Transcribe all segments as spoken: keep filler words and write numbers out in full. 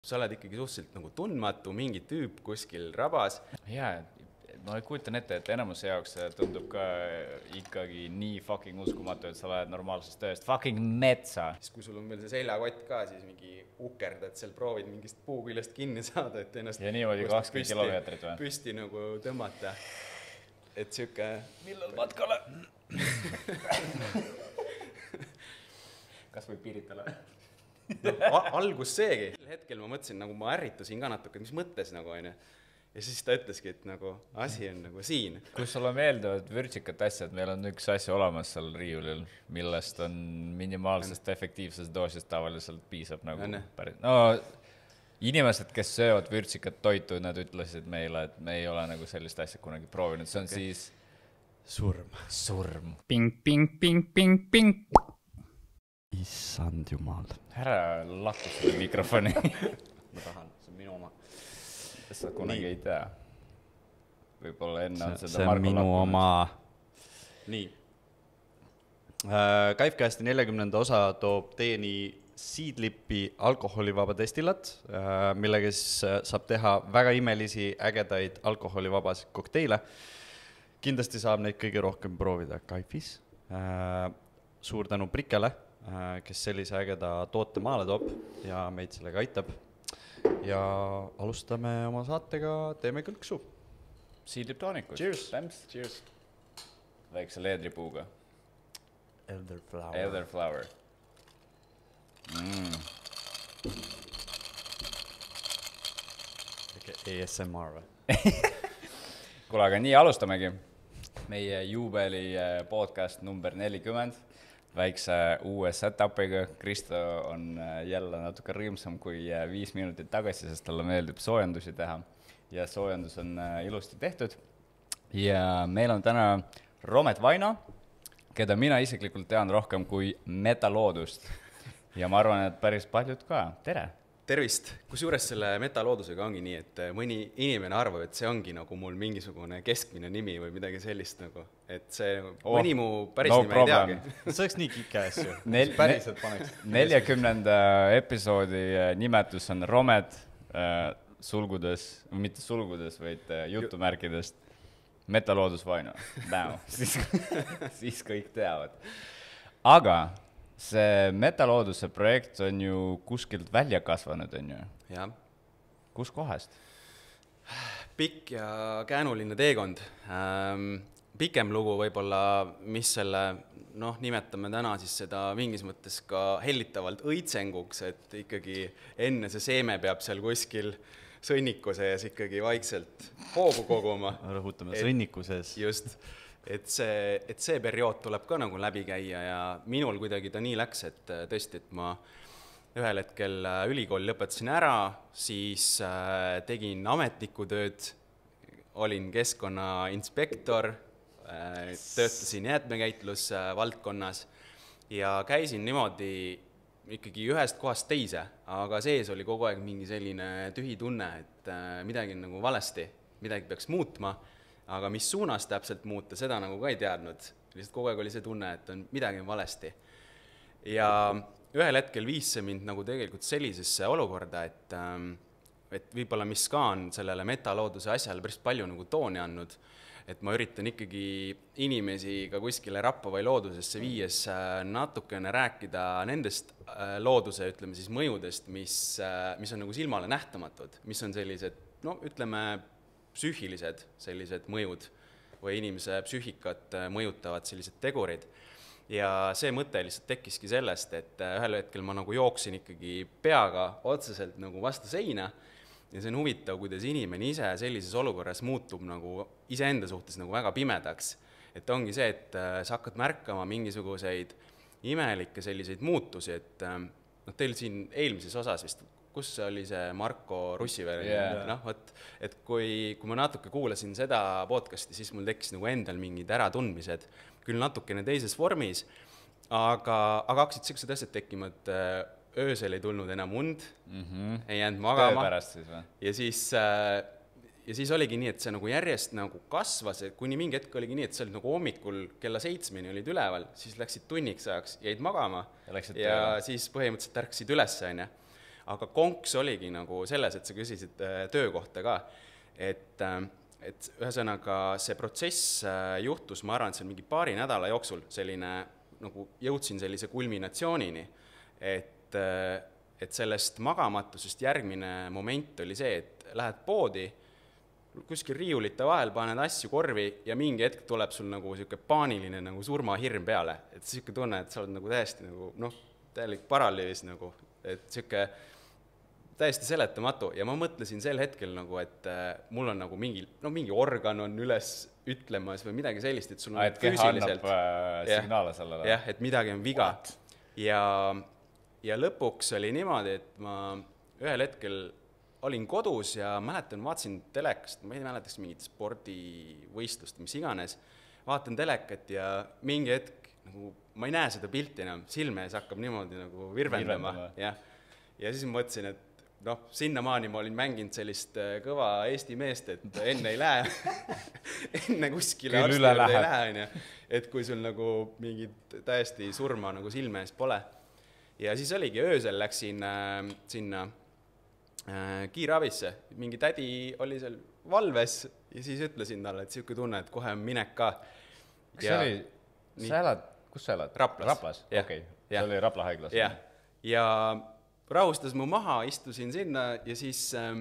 sa oled ikkagi suhteliselt nagu tundmatu, mingi tüüp kuskil rabas. Jaa, ma kujutan ette, et enamuse jaoks tundub ka ikkagi nii fucking uskumatu, et sa lähed normaalsest tööst fucking metsa. Siis kui sul on veel see seljakott ka, siis mingi ukerdad seal, proovid mingist puuküljest kinni saada, et ennast ja niimoodi kakskümmend kilomeetrit või? Püsti nagu tõmmata. Et siuke... Millal matkale? Kas võib piiritale? No, algus seegi. Hetkel ma mõtlesin, nagu ma ärritusin ka natuke, mis mõttes nagu on. Ja siis ta ütleski, et nagu asi on nagu siin. Kui sulle meeldivad vürtsikad asjad, meil on üks asja olemas seal riiulil, millest on minimaalsest efektiivsest doosist tavaliselt piisab nagu päris. No, inimesed, kes söövad vürtsikat toitu, nad ütlesid meile, et me ei ole nagu sellist asja kunagi proovinud. See on okay. Siis surm. Surm. Ping, ping, ping, ping, ping. Issand jumal. Ära lahku selle mikrofoni. Ma tahan, see on minu oma. Sa kunagi ei tea. Võib-olla enne on see, seda see Marko minu lakkunud. Oma. Nii. Äh, Kifecasti neljakümnenda osa toob teieni Seedlipi alkoholivaba destillat, äh, millega siis saab teha väga imelisi, ägedaid alkoholivabasid kokteile. Kindlasti saab neid kõige rohkem proovida Kifis. Äh, suur tänu Prikele, äh, kes sellise ägeda toote maale toob ja meid sellega aitab. Ja alustame oma saatega, teeme kõlksu. Seedlip toonikud. Cheers. Thanks. Cheers. Väikse leedripuuga. Elderflower. Elderflower. Mm. A S M R või? Kuule, aga nii alustamegi. Meie juubeli podcast number nelikümmend. Väikse uue setupiga. Kristo on jälle natuke rõõmsam kui viis minutit tagasi, sest talle meeldib soojendusi teha. Ja soojendus on ilusti tehtud. Ja meil on täna Romet Vaino, keda mina isiklikult tean rohkem kui metaloodust. Ja ma arvan, et päris paljud ka. Tere! Tervist! Kusjuures selle metaloodusega ongi nii, et mõni inimene arvab, et see ongi nagu mul mingisugune keskmine nimi või midagi sellist nagu. Et see oh, mõni mu päris no nime ei teagi. See oleks nii kike asju. Nel- päriselt paneks. neljakümnenda episoodi nimetus on Romet äh, sulgudes, mitte sulgudes, vaid äh, jutumärkidest metaloodus Vaino. siis, siis kõik teavad. Aga see metalooduse projekt on ju kuskilt välja kasvanud, on ju? Jah. Kus kohast? Pikk ja käänuline teekond. Ähm, pikem lugu võib-olla, mis selle, noh, nimetame täna siis seda mingis mõttes ka hellitavalt õitsenguks, et ikkagi enne see seeme peab seal kuskil sõnniku sees ikkagi vaikselt hoogu koguma. Rõhutame sõnniku sees. Just. Et see, et see periood tuleb ka nagu läbi käia ja minul kuidagi ta nii läks, et tõesti, et ma ühel hetkel ülikooli lõpetasin ära, siis tegin ametnikutööd, olin keskkonnainspektor, töötasin jäätmekäitlus valdkonnas ja käisin niimoodi ikkagi ühest kohast teise, aga sees oli kogu aeg mingi selline tühi tunne, et midagi on nagu valesti, midagi peaks muutma. Aga mis suunas täpselt muuta, seda nagu ka ei teadnud. Lihtsalt kogu aeg oli see tunne, et on midagi valesti. Ja ühel hetkel viis see mind nagu tegelikult sellisesse olukorda, et, et võib-olla mis ka on sellele metalooduse asjale päris palju nagu tooni andnud, et ma üritan ikkagi inimesi ka kuskile rappa või loodusesse viies natukene rääkida nendest looduse, ütleme siis mõjudest, mis, mis on nagu silmale nähtamatud, mis on sellised, no ütleme, psüühilised sellised mõjud või inimese psüühikat mõjutavad sellised tegurid. Ja see mõte lihtsalt tekkiski sellest, et ühel hetkel ma nagu jooksin ikkagi peaga otseselt nagu vastu seina ja see on huvitav, kuidas inimene ise sellises olukorras muutub nagu iseenda suhtes nagu väga pimedaks. Et ongi see, et sa hakkad märkama mingisuguseid imelikke selliseid muutusi, et no, teil siin eelmises osas vist kus oli see Marko Russiver, yeah. noh, võt, et kui, kui ma natuke kuulasin seda podcasti, siis mul tekkis nagu endal mingid äratundmised, küll natukene teises vormis, aga, aga hakkasid sellised asjad tekkima, et öösel ei tulnud enam und, mm-hmm. ei jäänud magama. Siis, ja, siis, ja siis oligi nii, et see nagu järjest nagu kasvas, kuni mingi hetk oligi nii, et see oli nagu hommikul kella seitsmeni olid üleval, siis läksid tunniks ajaks, jäid magama ja, ja siis põhimõtteliselt ärksid üles, on ja. aga konks oligi nagu selles, et sa küsisid töökohta ka, et, et ühesõnaga see protsess juhtus, ma arvan, et see mingi paari nädala jooksul selline, nagu jõudsin sellise kulminatsioonini, et, et sellest magamatusest järgmine moment oli see, et lähed poodi, kuskil riiulite vahel paned asju korvi ja mingi hetk tuleb sul nagu siuke paaniline nagu surmahirm peale, et siuke tunne, et sa oled nagu täiesti nagu noh, täielik paralüüs nagu, et siuke täiesti seletamatu ja ma mõtlesin sel hetkel nagu, et mul on nagu mingi, no mingi organ on üles ütlemas või midagi sellist, et sul on et keha annab äh, signaale sellele. jah, et midagi on viga. Ja, ja lõpuks oli niimoodi, et ma ühel hetkel olin kodus ja mäletan, vaatasin telekast, ma ei mäletaks mingit spordivõistlust, mis iganes, vaatan telekat ja mingi hetk, nagu, ma ei näe seda pilti enam, silme ees hakkab niimoodi nagu virvendama. Ja, ja siis mõtlesin, et noh, sinnamaani ma olin mänginud sellist kõva Eesti meest, et enne ei lähe, enne kuskile arsti juurde ei lähe, et kui sul nagu mingid täiesti surma nagu silme ees pole. Ja siis oligi, öösel läksin äh, sinna äh, kiirabisse, mingi tädi oli seal valves ja siis ütlesin talle, et siuke tunne, et kohe on minek ka. Kas ja, see oli, nii, sa elad, kus sa elad? Raplas. Raplas, okei, okay. See oli Rapla haiglas. Ja, ja rahustas mu maha, istusin sinna ja siis äh,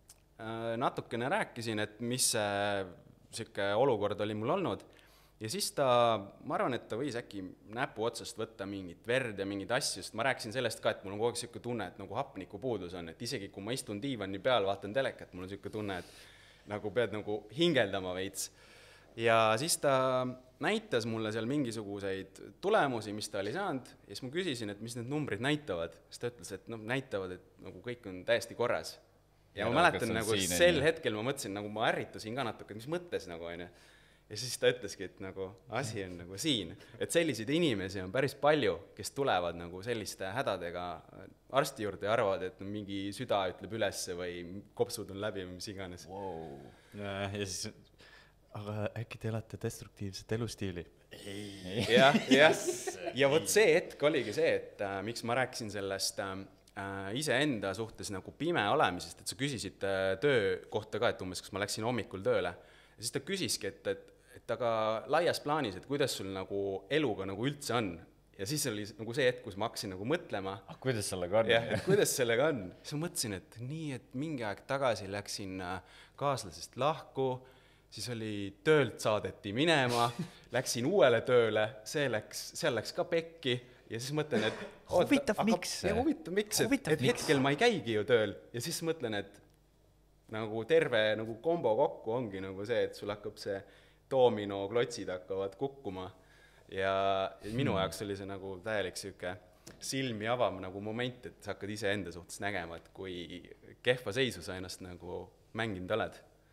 natukene rääkisin, et mis see siuke olukord oli mul olnud. Ja siis ta, ma arvan, et ta võis äkki näpu otsast võtta mingit verd ja mingit asju, sest ma rääkisin sellest ka, et mul on kogu aeg siuke tunne, et nagu hapniku puudus on, et isegi kui ma istun diivani peal, vaatan telekat, mul on siuke tunne, et nagu pead nagu hingeldama veits. Ja siis ta näitas mulle seal mingisuguseid tulemusi, mis ta oli saanud, ja siis ma küsisin, et mis need numbrid näitavad. Siis ta ütles, et noh, näitavad, et nagu kõik on täiesti korras. Ja, ja ma mäletan, nagu sel hetkel ma mõtlesin, nagu ma ärritusin ka natuke, mis mõttes nagu on. Ja siis ta ütleski, et nagu asi on nagu siin, et selliseid inimesi on päris palju, kes tulevad nagu selliste hädadega arsti juurde ja arvavad, et mingi süda ütleb ülesse või kopsud on läbi või mis iganes. Wow. Ja, ja siis, aga äkki te elate destruktiivset elustiili? Ei. Ja, ja, ja võt see hetk oligi see, et äh, miks ma rääkisin sellest äh, iseenda suhtes nagu pime olemisest, et sa küsisid äh, töö kohta ka, et umbes, kas ma läksin hommikul tööle. Ja siis ta küsiski, et, et et aga laias plaanis, et kuidas sul nagu eluga nagu üldse on. Ja siis oli nagu see hetk, kus ma hakkasin nagu mõtlema. Ah, kuidas sellega on? Jah, et kuidas sellega on. Siis ma mõtlesin, et nii, et mingi aeg tagasi läksin kaaslasest lahku, siis oli töölt saadeti minema, läksin uuele tööle, see läks, seal läks ka pekki ja siis mõtlen, et huvitav miks? Ja huvitav miks, et, et hetkel ma ei käigi ju tööl ja siis mõtlen, et nagu terve nagu kombo kokku ongi nagu see, et sul hakkab see doomino klotsid hakkavad kukkuma ja, ja minu hmm. jaoks oli see nagu täielik siuke silmi avam nagu moment, et sa hakkad ise enda suhtes nägema, et kui kehva seisu sa ennast nagu mänginud oled.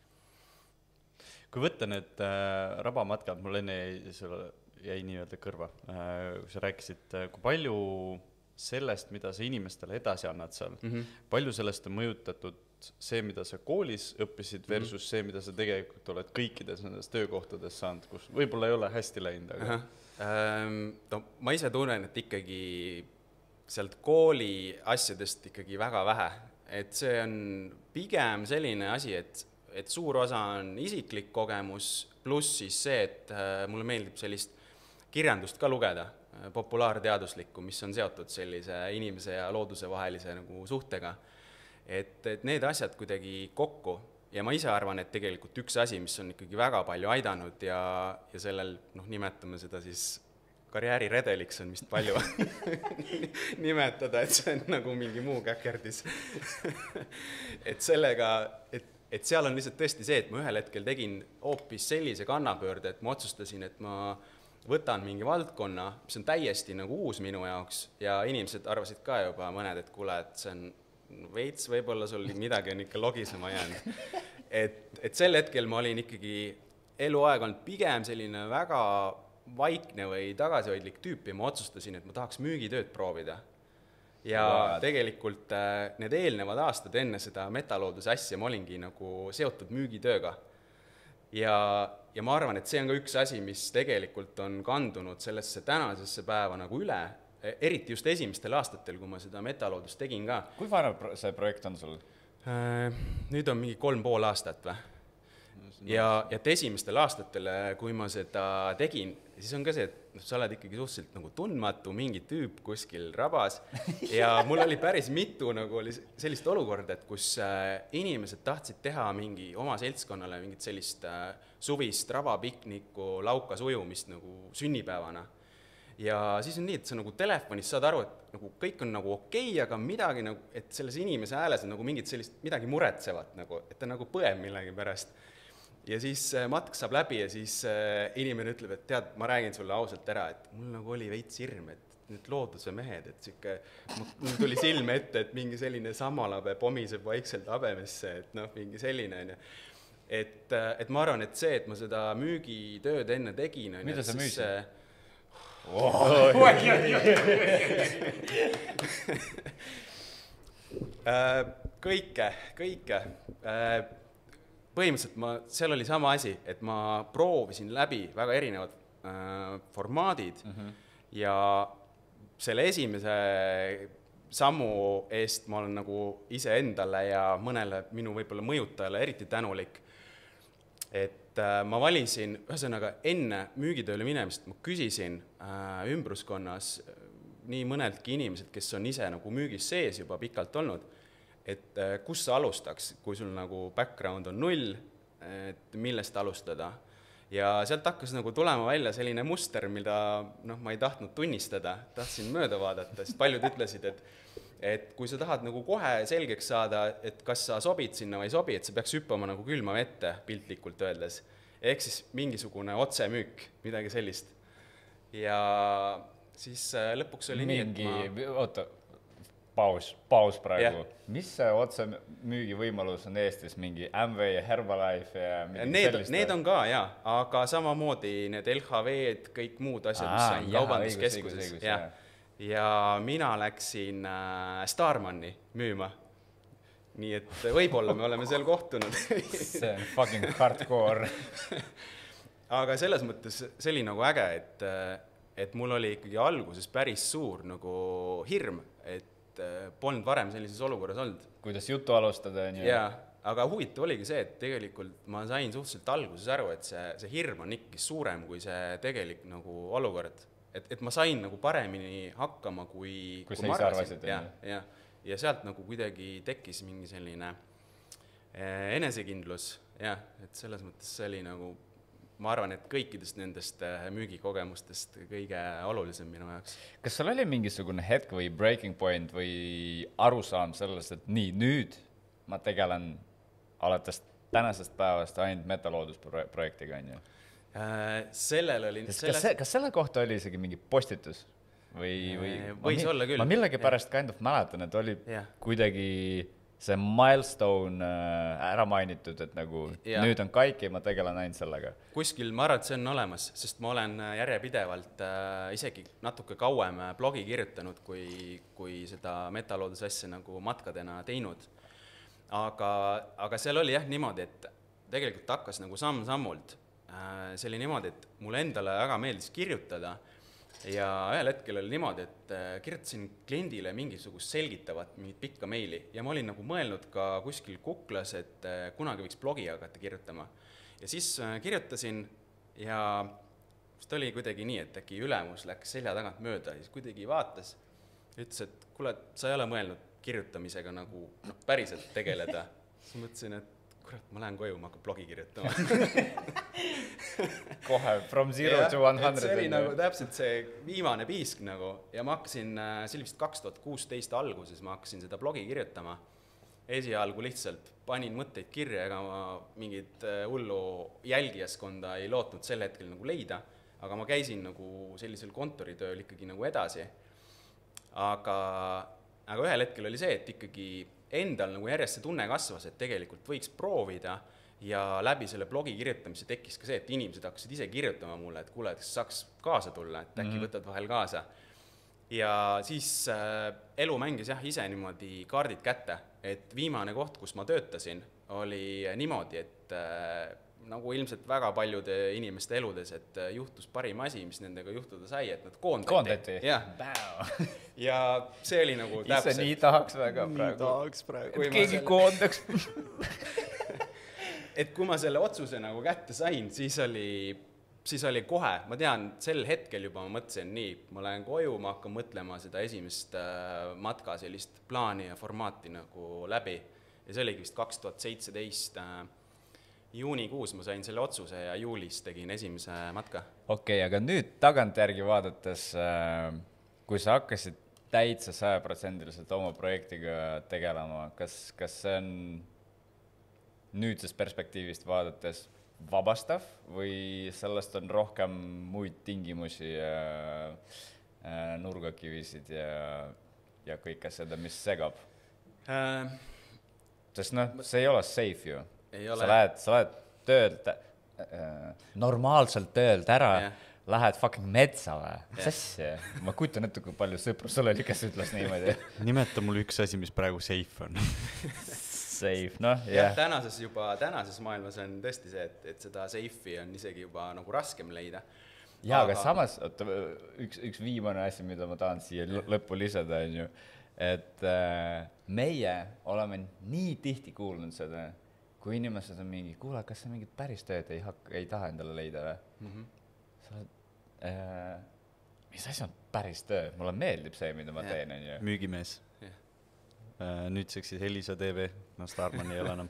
Kui võtta need äh, rabamatkad, mul enne jäi, jäi nii-öelda kõrva, äh, kui sa rääkisid, kui palju sellest, mida sa inimestele edasi annad seal, mm-hmm. palju sellest on mõjutatud see, mida sa koolis õppisid versus mm-hmm. see, mida sa tegelikult oled kõikides nendes töökohtades saanud, kus võib-olla ei ole hästi läinud, aga... Ähm, no, ma ise tunnen, et ikkagi sealt kooli asjadest ikkagi väga vähe, et see on pigem selline asi, et, et suur osa on isiklik kogemus, pluss siis see, et äh, mulle meeldib sellist kirjandust ka lugeda, populaarteaduslikku, mis on seotud sellise inimese ja looduse vahelise nagu suhtega. Et, et need asjad kuidagi kokku ja ma ise arvan, et tegelikult üks asi, mis on ikkagi väga palju aidanud ja, ja sellel, noh, nimetame seda siis karjääriredeliks on vist palju nimetada, et see on nagu mingi muu käkerdis et sellega, et, et seal on lihtsalt tõesti see, et ma ühel hetkel tegin hoopis sellise kannapöörde, et ma otsustasin, et ma võtan mingi valdkonna, mis on täiesti nagu uus minu jaoks ja inimesed arvasid ka juba mõned, et kuule, et see on veits, võib-olla sul midagi on ikka logisema jäänud. Et, et sel hetkel ma olin ikkagi eluaeg olnud pigem selline väga vaikne või tagasihoidlik tüüp ja ma otsustasin, et ma tahaks müügitööd proovida. Ja Vaat. tegelikult need eelnevad aastad enne seda metalooduse asja ma olingi nagu seotud müügitööga. Ja, ja ma arvan, et see on ka üks asi, mis tegelikult on kandunud sellesse tänasesse päeva nagu üle, eriti just esimestel aastatel, kui ma seda metaloodust tegin ka. Kui vana see projekt on sul? Nüüd on mingi kolm pool aastat või? Ja, ja et esimestel aastatel, kui ma seda tegin, siis on ka see, et sa oled ikkagi suhteliselt nagu tundmatu, mingi tüüp kuskil rabas ja mul oli päris mitu nagu oli sellist olukorda, et kus inimesed tahtsid teha mingi oma seltskonnale mingit sellist suvist rabapikniku laukas ujumist nagu sünnipäevana. Ja siis on nii, et sa nagu telefonis saad aru, et nagu kõik on nagu okei, aga midagi nagu, et selles inimese hääles on nagu mingit sellist midagi muretsevat, nagu, et ta nagu põeb millegi pärast. Ja siis matk saab läbi ja siis inimene ütleb, et tead, ma räägin sulle ausalt ära, et mul nagu oli veits hirm, et need looduse mehed, et siuke, mul tuli silme ette, et mingi selline samalabe pomiseb vaikselt habemesse, et noh, mingi selline on. Et, et ma arvan, et see, et ma seda müügitööd enne tegin. Mida sa müüsid? Kõike, kõike. Põhimõtteliselt ma, seal oli sama asi, et ma proovisin läbi väga erinevad äh, formaadid mm-hmm. ja selle esimese sammu eest ma olen nagu ise endale ja mõnele minu võib-olla mõjutajale eriti tänulik. Et äh, ma valisin, ühesõnaga enne müügitööle minemist ma küsisin äh, ümbruskonnas nii mõnedki inimesed, kes on ise nagu müügis sees juba pikalt olnud, et kus sa alustaks, kui sul nagu background on null, et millest alustada. Ja sealt hakkas nagu tulema välja selline muster, mida noh, ma ei tahtnud tunnistada, tahtsin mööda vaadata, sest paljud ütlesid, et, et kui sa tahad nagu kohe selgeks saada, et kas sa sobid sinna või ei sobi, et sa peaks hüppama nagu külma vette piltlikult öeldes. Ehk siis mingisugune otsemüük, midagi sellist. Ja siis lõpuks oli mingi, nii, et ma... Oota. Paus, paus praegu. Yeah. Mis see otse müügi võimalus on Eestis? Mingi Amway ja Herbalife ja mingi need, sellist? Need on ka, jaa. Aga samamoodi need L H V-d, kõik muud asjad, mis on jah, kaubanduskeskuses. Õigus, õigus, ja. ja mina läksin äh, Starmanni müüma. Nii et võib-olla me oleme seal kohtunud. See on fucking hardcore. Aga selles mõttes see oli nagu äge, et, et mul oli ikkagi alguses päris suur nagu hirm, et polnud varem sellises olukorras olnud. Kuidas juttu alustada? On ju? Jaa, aga huvitav oligi see, et tegelikult ma sain suhteliselt alguses aru, et see, see hirm on ikkagi suurem kui see tegelik nagu olukord. Et, et ma sain nagu paremini hakkama, kui, kui, kui ma arvasin. Ja, ja, ja sealt nagu kuidagi tekkis mingi selline eh, enesekindlus. Ja, et selles mõttes see oli nagu ma arvan, et kõikidest nendest müügikogemustest kõige olulisem minu jaoks. Kas sul oli mingisugune hetk või breaking point või arusaam sellest, et nii, nüüd ma tegelen alates tänasest päevast ainult metaloodusprojektiga, on ju? Äh, sellel oli... Kas, selles... kas, kas selle kohta oli isegi mingi postitus? Või, või... Võis ma, olla küll. Ma millegi pärast kind of mäletan, et oli ja. Kuidagi... see milestone ära mainitud, et nagu ja. Nüüd on kaik ja ma tegelen ainult sellega. Kuskil ma arvan, et see on olemas, sest ma olen järjepidevalt äh, isegi natuke kauem blogi kirjutanud, kui, kui seda metaloodus asja nagu matkadena teinud. Aga, aga seal oli jah niimoodi, et tegelikult hakkas nagu samm-sammult. Äh, see oli niimoodi, et mulle endale väga meeldis kirjutada. Ja ühel hetkel oli niimoodi, et kirjutasin kliendile mingisugust selgitavat mingit pikka meili ja ma olin nagu mõelnud ka kuskil kuklas, et kunagi võiks blogi hakata kirjutama. Ja siis kirjutasin ja see oli kuidagi nii, et äkki ülemus läks selja tagant mööda ja siis kuidagi vaatas ja ütles, et kuule, sa ei ole mõelnud kirjutamisega nagu no, päriselt tegeleda. Siis mõtlesin, et kurat, ma lähen koju, ma hakkan blogi kirjutama. Kohe, from zero ja, to one hundred. See oli nagu täpselt see viimane piisk nagu ja ma hakkasin, see oli vist kaks tuhat kuusteist alguses, ma hakkasin seda blogi kirjutama. Esialgu lihtsalt panin mõtteid kirja, ega ma mingit hullu jälgijaskonda ei lootnud sel hetkel nagu leida, aga ma käisin nagu sellisel kontoritööl ikkagi nagu edasi. Aga, aga ühel hetkel oli see, et ikkagi endal nagu järjest see tunne kasvas, et tegelikult võiks proovida ja läbi selle blogi kirjutamise tekkis ka see, et inimesed hakkasid ise kirjutama mulle, et kuule, et saaks kaasa tulla, et äkki võtad vahel kaasa. Ja siis äh, elu mängis jah ise niimoodi kaardid kätte, et viimane koht, kus ma töötasin, oli niimoodi, et äh, nagu ilmselt väga paljude inimeste eludes, et juhtus parim asi, mis nendega juhtuda sai, et nad koondati. Koondati? Jah. Ja see oli nagu täpselt. Ise nii tahaks väga nii praegu. tahaks praegu. Et keegi selle... koondaks. Et kui ma selle otsuse nagu kätte sain, siis oli, siis oli kohe, ma tean, sel hetkel juba ma mõtlesin nii, ma lähen koju, ma hakkan mõtlema seda esimest matka sellist plaani ja formaati nagu läbi. Ja see oligi vist kaks tuhat seitseteist juunikuus ma sain selle otsuse ja juulis tegin esimese matka. Okei, okay, aga nüüd tagantjärgi vaadates, kui sa hakkasid täitsa saja protsendiliselt oma projektiga tegelema, kas, kas see on nüüdsest perspektiivist vaadates vabastav või sellest on rohkem muid tingimusi ja nurgakivisid ja, ja kõik asjad, mis segab? Äh, Sest noh, see ei ole safe ju. Ei ole. Sa lähed, sa lähed töölt, äh, normaalselt töölt ära, yeah. Lähed fucking metsa või? Mis asja? Ma kujutan ette, kui palju sõpru sul oli, kes ütles niimoodi. Nimeta mul üks asi, mis praegu safe on. Safe, noh, jah. Yeah. Tänases juba, tänases maailmas on tõesti see, et, et seda safe'i on isegi juba nagu raskem leida. Jaa, aga, aga samas, oota, üks, üks viimane asi, mida ma tahan siia lõppu lisada, on ju, et äh, meie oleme nii tihti kuulnud seda, kui inimesed on mingi, kuule, kas sa mingit päris tööd ei, hakka, ei taha endale leida või? Mm-hmm. Sa oled, äh, mis asi on päris töö? Mulle meeldib see, mida ma yeah. teen, on ju. Müügimees. Yeah. Uh, nüüdseks siis Elisa T V, no Starman ei ole enam.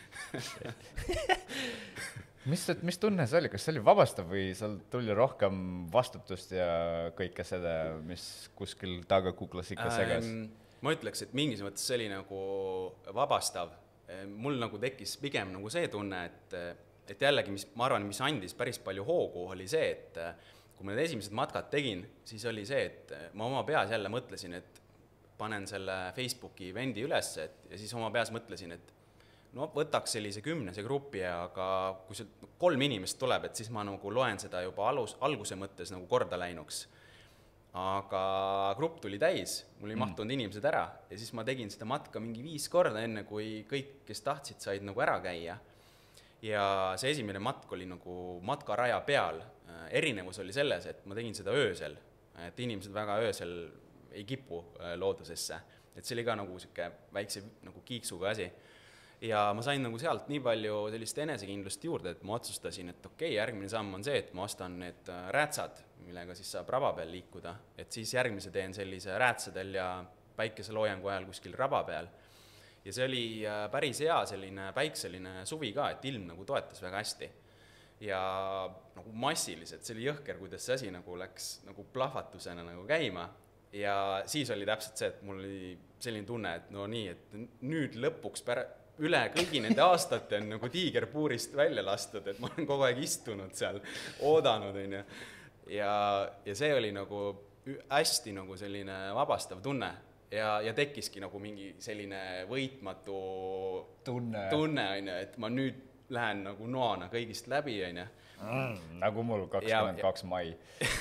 mis, mis tunne see oli? Kas see oli vabastav või seal tuli rohkem vastutust ja kõike seda, mis kuskil taga kuklas ikka segas? Ähm, ma ütleks, et mingis mõttes see oli nagu vabastav. Mul nagu tekkis pigem nagu see tunne, et, et jällegi, mis, ma arvan, mis andis päris palju hoogu, oli see, et kui ma need esimesed matkad tegin, siis oli see, et ma oma peas jälle mõtlesin, et panen selle Facebooki vendi üles, et, ja siis oma peas mõtlesin, et no võtaks sellise kümnese grupi, aga kui see kolm inimest tuleb, et siis ma nagu loen seda juba alus, alguse mõttes nagu korda läinuks. Aga grupp tuli täis, mul ei mm. mahtunud inimesed ära ja siis ma tegin seda matka mingi viis korda enne, kui kõik, kes tahtsid, said nagu ära käia. Ja see esimene matk oli nagu matkaraja peal. Erinevus oli selles, et ma tegin seda öösel, et inimesed väga öösel ei kipu loodusesse. Et see oli ka nagu siuke väikse nagu kiiksuga asi. Ja ma sain nagu sealt nii palju sellist enesekindlust juurde, et ma otsustasin, et okei, järgmine samm on see, et ma ostan need räätsad, millega siis saab raba peal liikuda, et siis järgmise teen sellise räätsadel ja päikeseloojangu ajal kuskil raba peal. Ja see oli päris hea selline päikseline suvi ka, et ilm nagu toetas väga hästi. Ja nagu massiliselt, see oli jõhker, kuidas see asi nagu läks nagu plahvatusena nagu käima. Ja siis oli täpselt see, et mul oli selline tunne, et no nii, et nüüd lõpuks pär- üle kõigi nende aastate on nagu tiigerpuurist välja lastud, et ma olen kogu aeg istunud seal, oodanud, on ju. Ja, ja see oli nagu hästi nagu selline vabastav tunne ja, ja tekkiski nagu mingi selline võitmatu tunne, tunne on ju, et ma nüüd lähen nagu noana kõigist läbi, on ju. Mm, nagu mul kakskümmend kaks mai.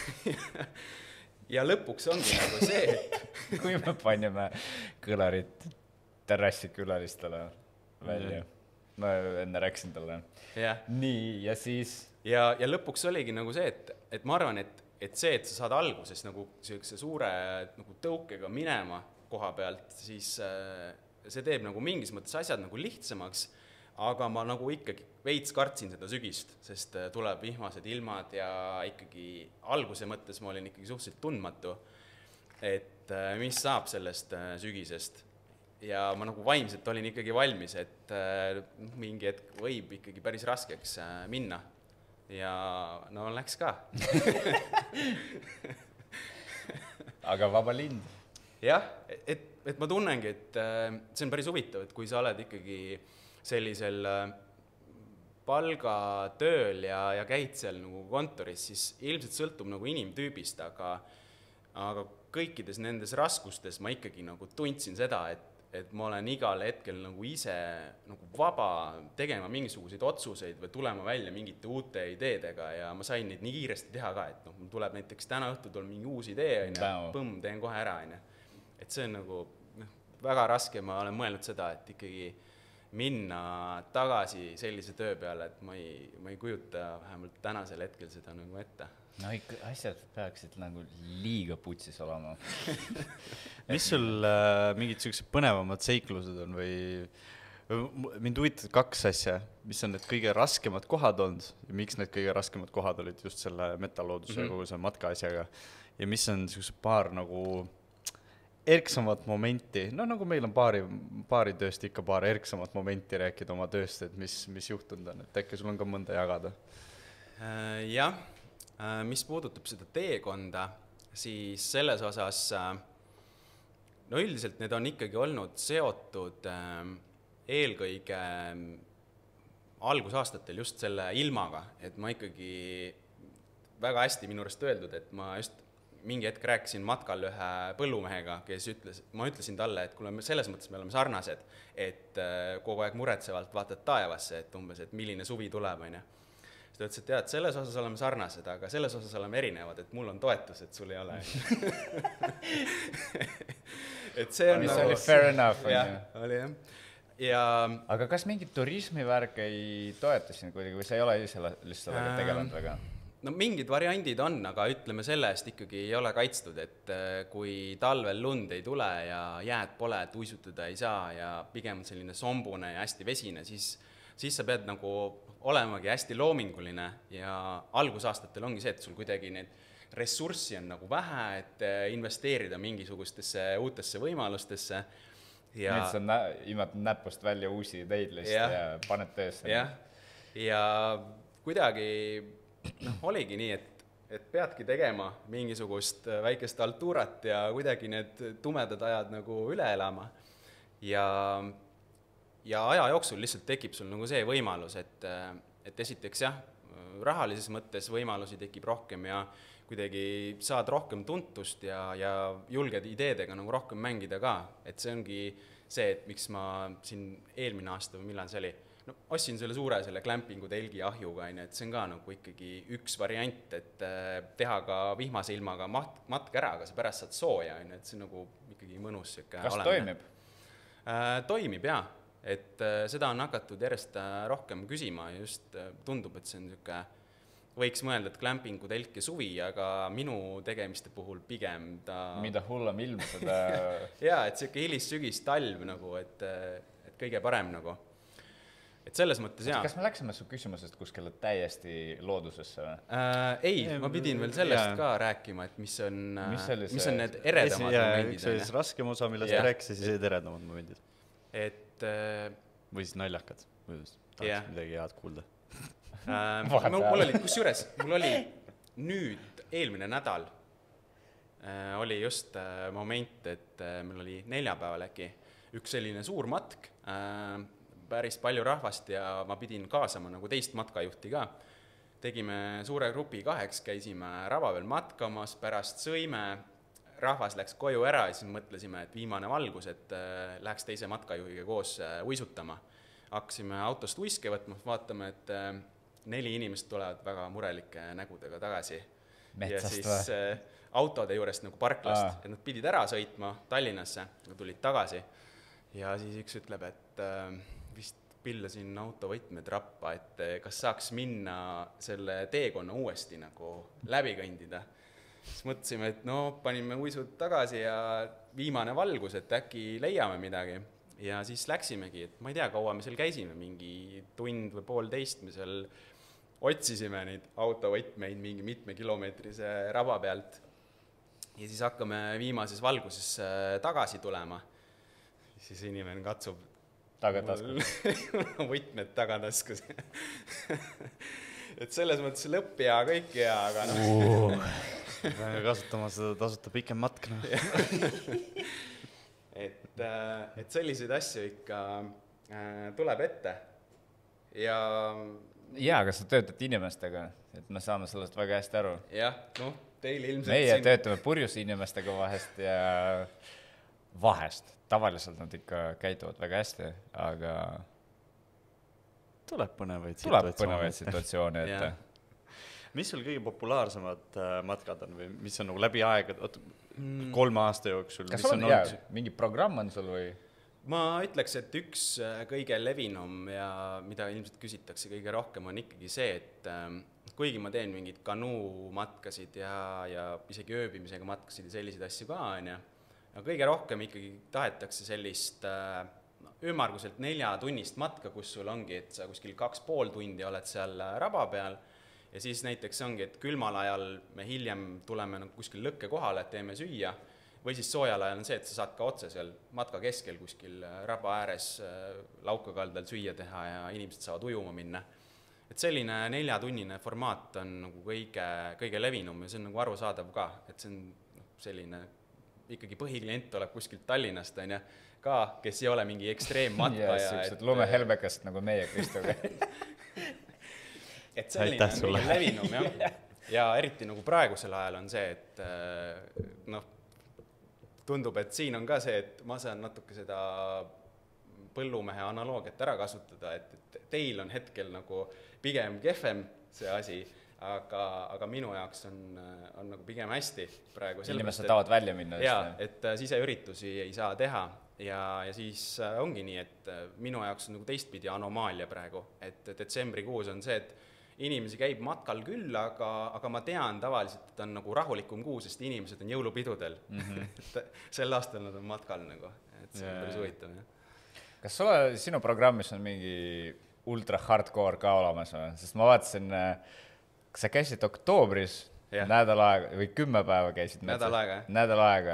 Ja lõpuks ongi nagu see, et kui me panime kõlarit terrassi külalistele välja. Ma enne rääksin talle. Yeah. Nii, ja siis? Ja, ja lõpuks oligi nagu see, et, et ma arvan, et, et see, et sa saad alguses nagu sellise suure nagu tõukega minema koha pealt, siis äh, see teeb nagu mingis mõttes asjad nagu lihtsamaks, aga ma nagu ikkagi veits kartsin seda sügist, sest tuleb vihmased ilmad ja ikkagi alguse mõttes ma olin ikkagi suhteliselt tundmatu, et äh, mis saab sellest äh, sügisest. Ja ma nagu vaimselt olin ikkagi valmis, et äh, mingi hetk võib ikkagi päris raskeks äh, minna. Ja no läks ka. Aga vaba lind. Jah, et, et ma tunnengi, et äh, see on päris huvitav, et kui sa oled ikkagi sellisel äh, palgatööl ja, ja käid seal nagu kontoris, siis ilmselt sõltub nagu inimtüübist, aga, aga kõikides nendes raskustes ma ikkagi nagu tundsin seda, et et ma olen igal hetkel nagu ise nagu vaba tegema mingisuguseid otsuseid või tulema välja mingite uute ideedega ja ma sain neid nii kiiresti teha ka, et noh, mul tuleb näiteks täna õhtul tuleb mingi uus idee, on, põmm, teen kohe ära, on. Et see on nagu noh, väga raske, ma olen mõelnud seda, et ikkagi minna tagasi sellise töö peale, et ma ei, ma ei kujuta vähemalt tänasel hetkel seda nagu ette. No ikka asjad peaksid nagu liiga putsis olema. Mis sul äh, mingid sellised põnevamad seiklused on või mind huvitavad kaks asja, mis on need kõige raskemad kohad olnud ja miks need kõige raskemad kohad olid just selle metalooduse mm -hmm. kogu selle matka asjaga ja mis on sellised paar nagu erksamat momenti, no nagu meil on paari, paari tööst ikka paar erksamat momenti rääkida oma tööst, et mis, mis juhtunud on, et äkki sul on ka mõnda jagada? Jah, mis puudutab seda teekonda, siis selles osas, no üldiselt need on ikkagi olnud seotud eelkõige algusaastatel just selle ilmaga, et ma ikkagi väga hästi minu arust öeldud, et ma just mingi hetk rääkisin matkal ühe põllumehega, kes ütles, ma ütlesin talle, et kuule, selles mõttes me oleme sarnased, et kogu aeg muretsevalt vaatad taevasse, et umbes, et milline suvi tuleb, on ju. Siis ta ütles, et jah, et selles osas oleme sarnased, aga selles osas oleme erinevad, et mul on toetus, et sul ei ole. et see on mis nagu... oli fair enough, on jah, ju. oli jah. Ja... aga kas mingid turismivärk ei toetasin kuidagi või sa ei ole ise lihtsalt sellega tegelenud väga? No mingid variandid on, aga ütleme selle eest ikkagi ei ole kaitstud, et kui talvel lund ei tule ja jääd pole, et uisutada ei saa ja pigem selline sombune ja hästi vesine, siis, siis sa pead nagu olemagi hästi loominguline ja algusaastatel ongi see, et sul kuidagi need ressurssi on nagu vähe, et investeerida mingisugustesse uutesse võimalustesse. Ja... nüüd sa nä- imad näpust välja uusi ideid lihtsalt ja, ja paned töösse. Ja, ja kuidagi no, oligi nii, et, et peadki tegema mingisugust väikest altuurat ja kuidagi need tumedad ajad nagu üle elama. Ja, ja aja jooksul lihtsalt tekib sul nagu see võimalus, et, et esiteks jah, rahalises mõttes võimalusi tekib rohkem ja kuidagi saad rohkem tuntust ja, ja julged ideedega nagu rohkem mängida ka. Et see ongi see, et miks ma siin eelmine aasta või millal see oli, no ostsin selle suure selle glampingu telgi ahjuga, et see on ka nagu ikkagi üks variant, et teha ka vihmase ilmaga mat, matk ära, aga sa pärast saad sooja, et see on nagu ikkagi mõnus siuke kas olemine. Toimib? Äh, toimib jah, et äh, seda on hakatud järjest rohkem küsima ja just äh, tundub, et see on siuke võiks mõelda, et glampingu telk ja suvi, aga minu tegemiste puhul pigem ta... mida hullem ilm seda... jaa, et siuke hilis sügis talv nagu, et, et kõige parem nagu. Et selles mõttes jaa. Kas me läksime su küsimusest kuskile täiesti loodusesse või? Äh, ei, ma pidin veel sellest ja. ka rääkima, et mis on, mis, mis see... on need eredamad ja, momendid. See oli raskem osa, millest ja. rääkis, siis need eredamad momendid. Et... Äh... või siis naljakad, või tahaks ja. midagi head kuulda. Äh, mul oli, kus juures, mul oli nüüd eelmine nädal äh, oli just äh, moment, et äh, meil oli neljapäeval äkki üks selline suur matk, äh, päris palju rahvast ja ma pidin kaasama nagu teist matkajuhti ka. Tegime suure grupi kaheks, käisime rava veel matkamas, pärast sõime, rahvas läks koju ära ja siis mõtlesime, et viimane valgus, et äh, läheks teise matkajuhiga koos äh, uisutama. Hakkasime autost uiske võtma, vaatame, et äh, neli inimest tulevad väga murelike nägudega tagasi. Metsast ja siis äh, autode juurest nagu parklast, Aa. et nad pidid ära sõitma Tallinnasse, tulid tagasi. Ja siis üks ütleb, et äh, vist pillasin auto võtmed rappa, et äh, kas saaks minna selle teekonna uuesti nagu läbi kõndida. Siis mõtlesime, et no panime uisud tagasi ja viimane valgus, et äkki leiame midagi. Ja siis läksimegi, et ma ei tea, kaua me seal käisime, mingi tund või poolteist me seal otsisime neid autovõtmeid mingi mitme kilomeetrise raba pealt. Ja siis hakkame viimases valguses tagasi tulema. Siis inimene katsub tagataskus. võtmed tagataskus. et selles mõttes lõpp ja kõik ja, aga noh. Väga kasutama seda tasuta pikem matk. No. et, et selliseid asju ikka äh, tuleb ette. Ja... Jaa, aga sa töötad inimestega, et me saame sellest väga hästi aru. Jah, noh, teil ilmselt... Meie siin... töötame purjus inimestega vahest ja vahest. Tavaliselt nad ikka käituvad väga hästi, aga... Tuleb põnevaid tuleb situatsioone. Põnevaid situatsioone ette. Mis sul kõige populaarsemad matkad on või mis on nagu läbi aega, kolme aasta jooksul? Kas sul on, on jää, mingi programm on sul või? ma ütleks, et üks kõige levinum ja mida ilmselt küsitakse kõige rohkem on ikkagi see, et kuigi ma teen mingeid kanuumatkasid ja, ja isegi ööbimisega matkasid ja selliseid asju ka, on ja, aga kõige rohkem ikkagi tahetakse sellist no, ümmarguselt neljatunnist matka, kus sul ongi, et sa kuskil kaks pool tundi oled seal raba peal ja siis näiteks ongi, et külmal ajal me hiljem tuleme nagu kuskil lõkke kohale, et teeme süüa, või siis soojal ajal on see, et sa saad ka otse seal matka keskel kuskil raba ääres laukakaldal süüa teha ja inimesed saavad ujuma minna. Et selline neljatunnine formaat on nagu kõige, kõige levinum ja see on nagu arusaadav ka, et see on selline, ikkagi põhiklient tuleb kuskilt Tallinnast, on ja, ka, kes ei ole mingi ekstreemmatka. ja siuksed lumehelbekast nagu meie Kristoga. et selline on kõige levinum, jah. Ja eriti nagu praegusel ajal on see, et noh, tundub, et siin on ka see, et ma saan natuke seda põllumehe analoogiat ära kasutada, et, et teil on hetkel nagu pigem kehvem see asi, aga, aga minu jaoks on, on nagu pigem hästi praegu. Inimesed tahavad välja minna. Jaa, et siseüritusi ei saa teha ja, ja siis ongi nii, et minu jaoks on nagu teistpidi anomaalia praegu, et detsembrikuus on see, et inimesi käib matkal küll, aga, aga ma tean tavaliselt, et on nagu rahulikum kuu, sest inimesed on jõulupidudel. Mm-hmm. et sel aastal nad on matkal nagu, et see on päris huvitav. Kas sulle, sinu programmis on mingi ultra hardcore ka olemas või? Sest ma vaatasin, kas sa käisid oktoobris yeah. nädal aega või kümme päeva käisid? Nädal aega. Nädal aega.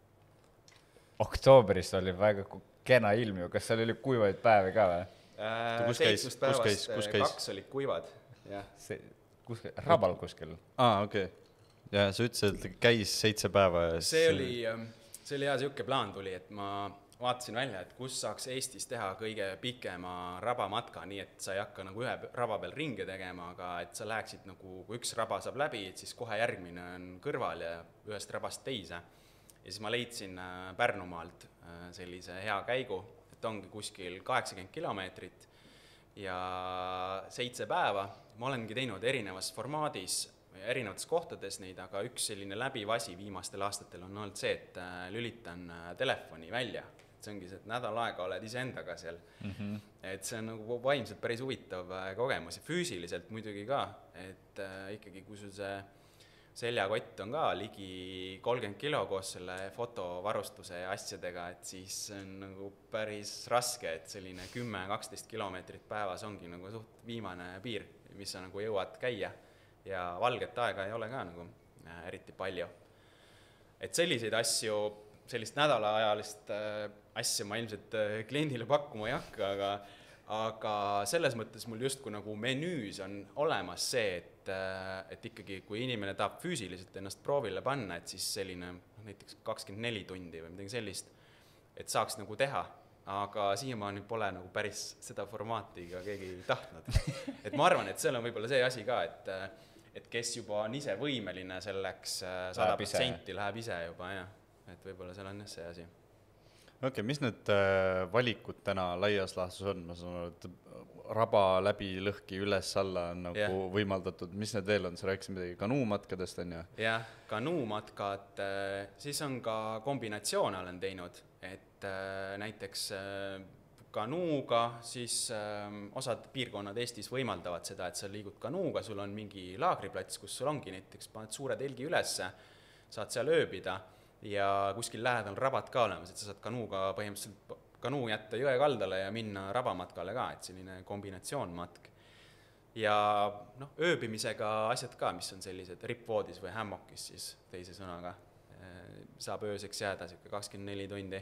Oktoobris oli väga kena ilm ju, kas seal oli kuivaid päevi ka või? Äh, seitsmest päevast kus käis? Kaks olid kuivad. jah. See, kuskil, Rabal kuskil. Aa, okei okay. Ja sa ütlesid, et käis seitse päeva ja see oli, see oli hea siuke plaan tuli, et ma vaatasin välja, et kus saaks Eestis teha kõige pikema rabamatka, nii et sa ei hakka nagu ühe raba peal ringe tegema, aga et sa läheksid nagu, kui üks raba saab läbi, et siis kohe järgmine on kõrval ja ühest rabast teise. Ja siis ma leidsin Pärnumaalt sellise hea käigu, et ongi kuskil kaheksakümmend kilomeetrit ja seitse päeva. Ma olengi teinud erinevas formaadis, erinevates kohtades neid, aga üks selline läbivasi viimastel aastatel on olnud see, et lülitan telefoni välja. See ongi see, et nädal aega oled iseendaga seal. Mm-hmm. Et see on nagu vaimselt päris huvitav kogemus ja füüsiliselt muidugi ka, et äh, ikkagi kui sul see seljakott on ka ligi kolmkümmend kilo koos selle fotovarustuse ja asjadega, et siis on nagu päris raske, et selline kümme kaksteist kilomeetrit päevas ongi nagu suht viimane piir, mis sa nagu jõuad käia ja valget aega ei ole ka nagu äh, eriti palju. Et selliseid asju, sellist nädalaajalist äh, asja ma ilmselt äh, kliendile pakkuma ei hakka, aga, aga selles mõttes mul justkui nagu menüüs on olemas see, et, äh, et ikkagi kui inimene tahab füüsiliselt ennast proovile panna, et siis selline näiteks kakskümmend neli tundi või midagi sellist, et saaks nagu teha, aga siiamaani pole nagu päris seda formaati ka keegi tahtnud. Et ma arvan, et seal on võib-olla see asi ka, et, et kes juba on ise võimeline selleks sada protsenti läheb ise juba, jah. Et võib-olla seal on see asi. Okei, okay, mis need äh, valikud täna laias laastus on? Ma saan aru, et raba läbi lõhki üles-alla on nagu yeah. võimaldatud. Mis need veel on? Sa rääkisid midagi kanuumatkadest, on ju? Jah, kanuumatkad, siis on ka kombinatsioone olen teinud, et äh, näiteks äh, kanuuga, siis äh, osad piirkonnad Eestis võimaldavad seda, et sa liigud kanuuga, sul on mingi laagriplats, kus sul ongi näiteks, paned suure telgi ülesse, saad seal ööbida ja kuskil lähedal rabad ka olemas, et sa saad kanuuga põhimõtteliselt kanuu jätta jõe kaldale ja minna rabamatkale ka, et selline kombinatsioonmatk. Ja noh, ööbimisega asjad ka, mis on sellised ripvoodis või hämmokis siis teise sõnaga, saab ööseks jääda kakskümmend neli tundi.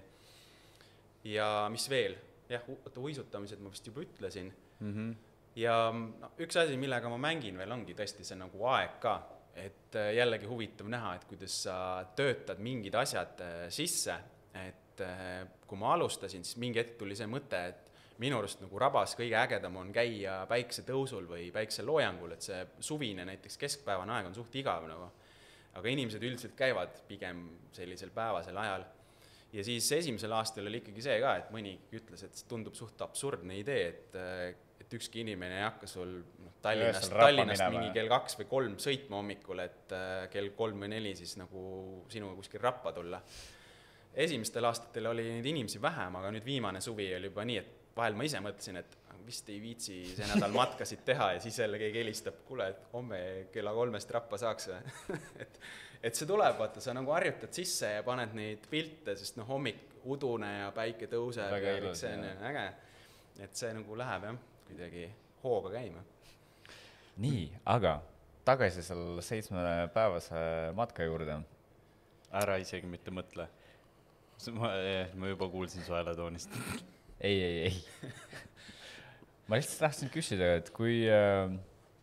Ja mis veel? Jah, uisutamised ma vist juba ütlesin. Mm-hmm. Ja no, üks asi, millega ma mängin veel ongi tõesti see nagu aeg ka, et jällegi huvitav näha, et kuidas sa töötad mingid asjad sisse, et kui ma alustasin, siis mingi hetk tuli see mõte, et minu arust nagu rabas kõige ägedam on käia päiksetõusul või päikseloojangul, et see suvine näiteks keskpäevane aeg on suht igav nagu. Aga inimesed üldiselt käivad pigem sellisel päevasel ajal. Ja siis esimesel aastal oli ikkagi see ka, et mõni ütles, et tundub suht absurdne idee, et, et ükski inimene ei hakka sul no, Tallinnast, Tallinnast mingi kell kaks või kolm sõitma hommikul, et kell kolm või neli siis nagu sinuga kuskil rappa tulla. esimestel aastatel oli neid inimesi vähem, aga nüüd viimane suvi oli juba nii, et vahel ma ise mõtlesin, et vist ei viitsi see nädal matkasid teha ja siis jälle keegi helistab, kuule, et homme kella kolmest rappa saaks et, et see tuleb, vaata, sa nagu harjutad sisse ja paned neid pilte, sest noh, hommik udune ja päike tõuseb väga ja kõik ilus, see on äge, et see nagu läheb jah, kuidagi hooga käima. Nii, aga tagasi selle seitsmepäevase matka juurde. Ära isegi mitte mõtle. Ma, ma juba kuulsin su hääletoonist. ei, ei, ei. Ma lihtsalt tahtsin küsida, et kui äh,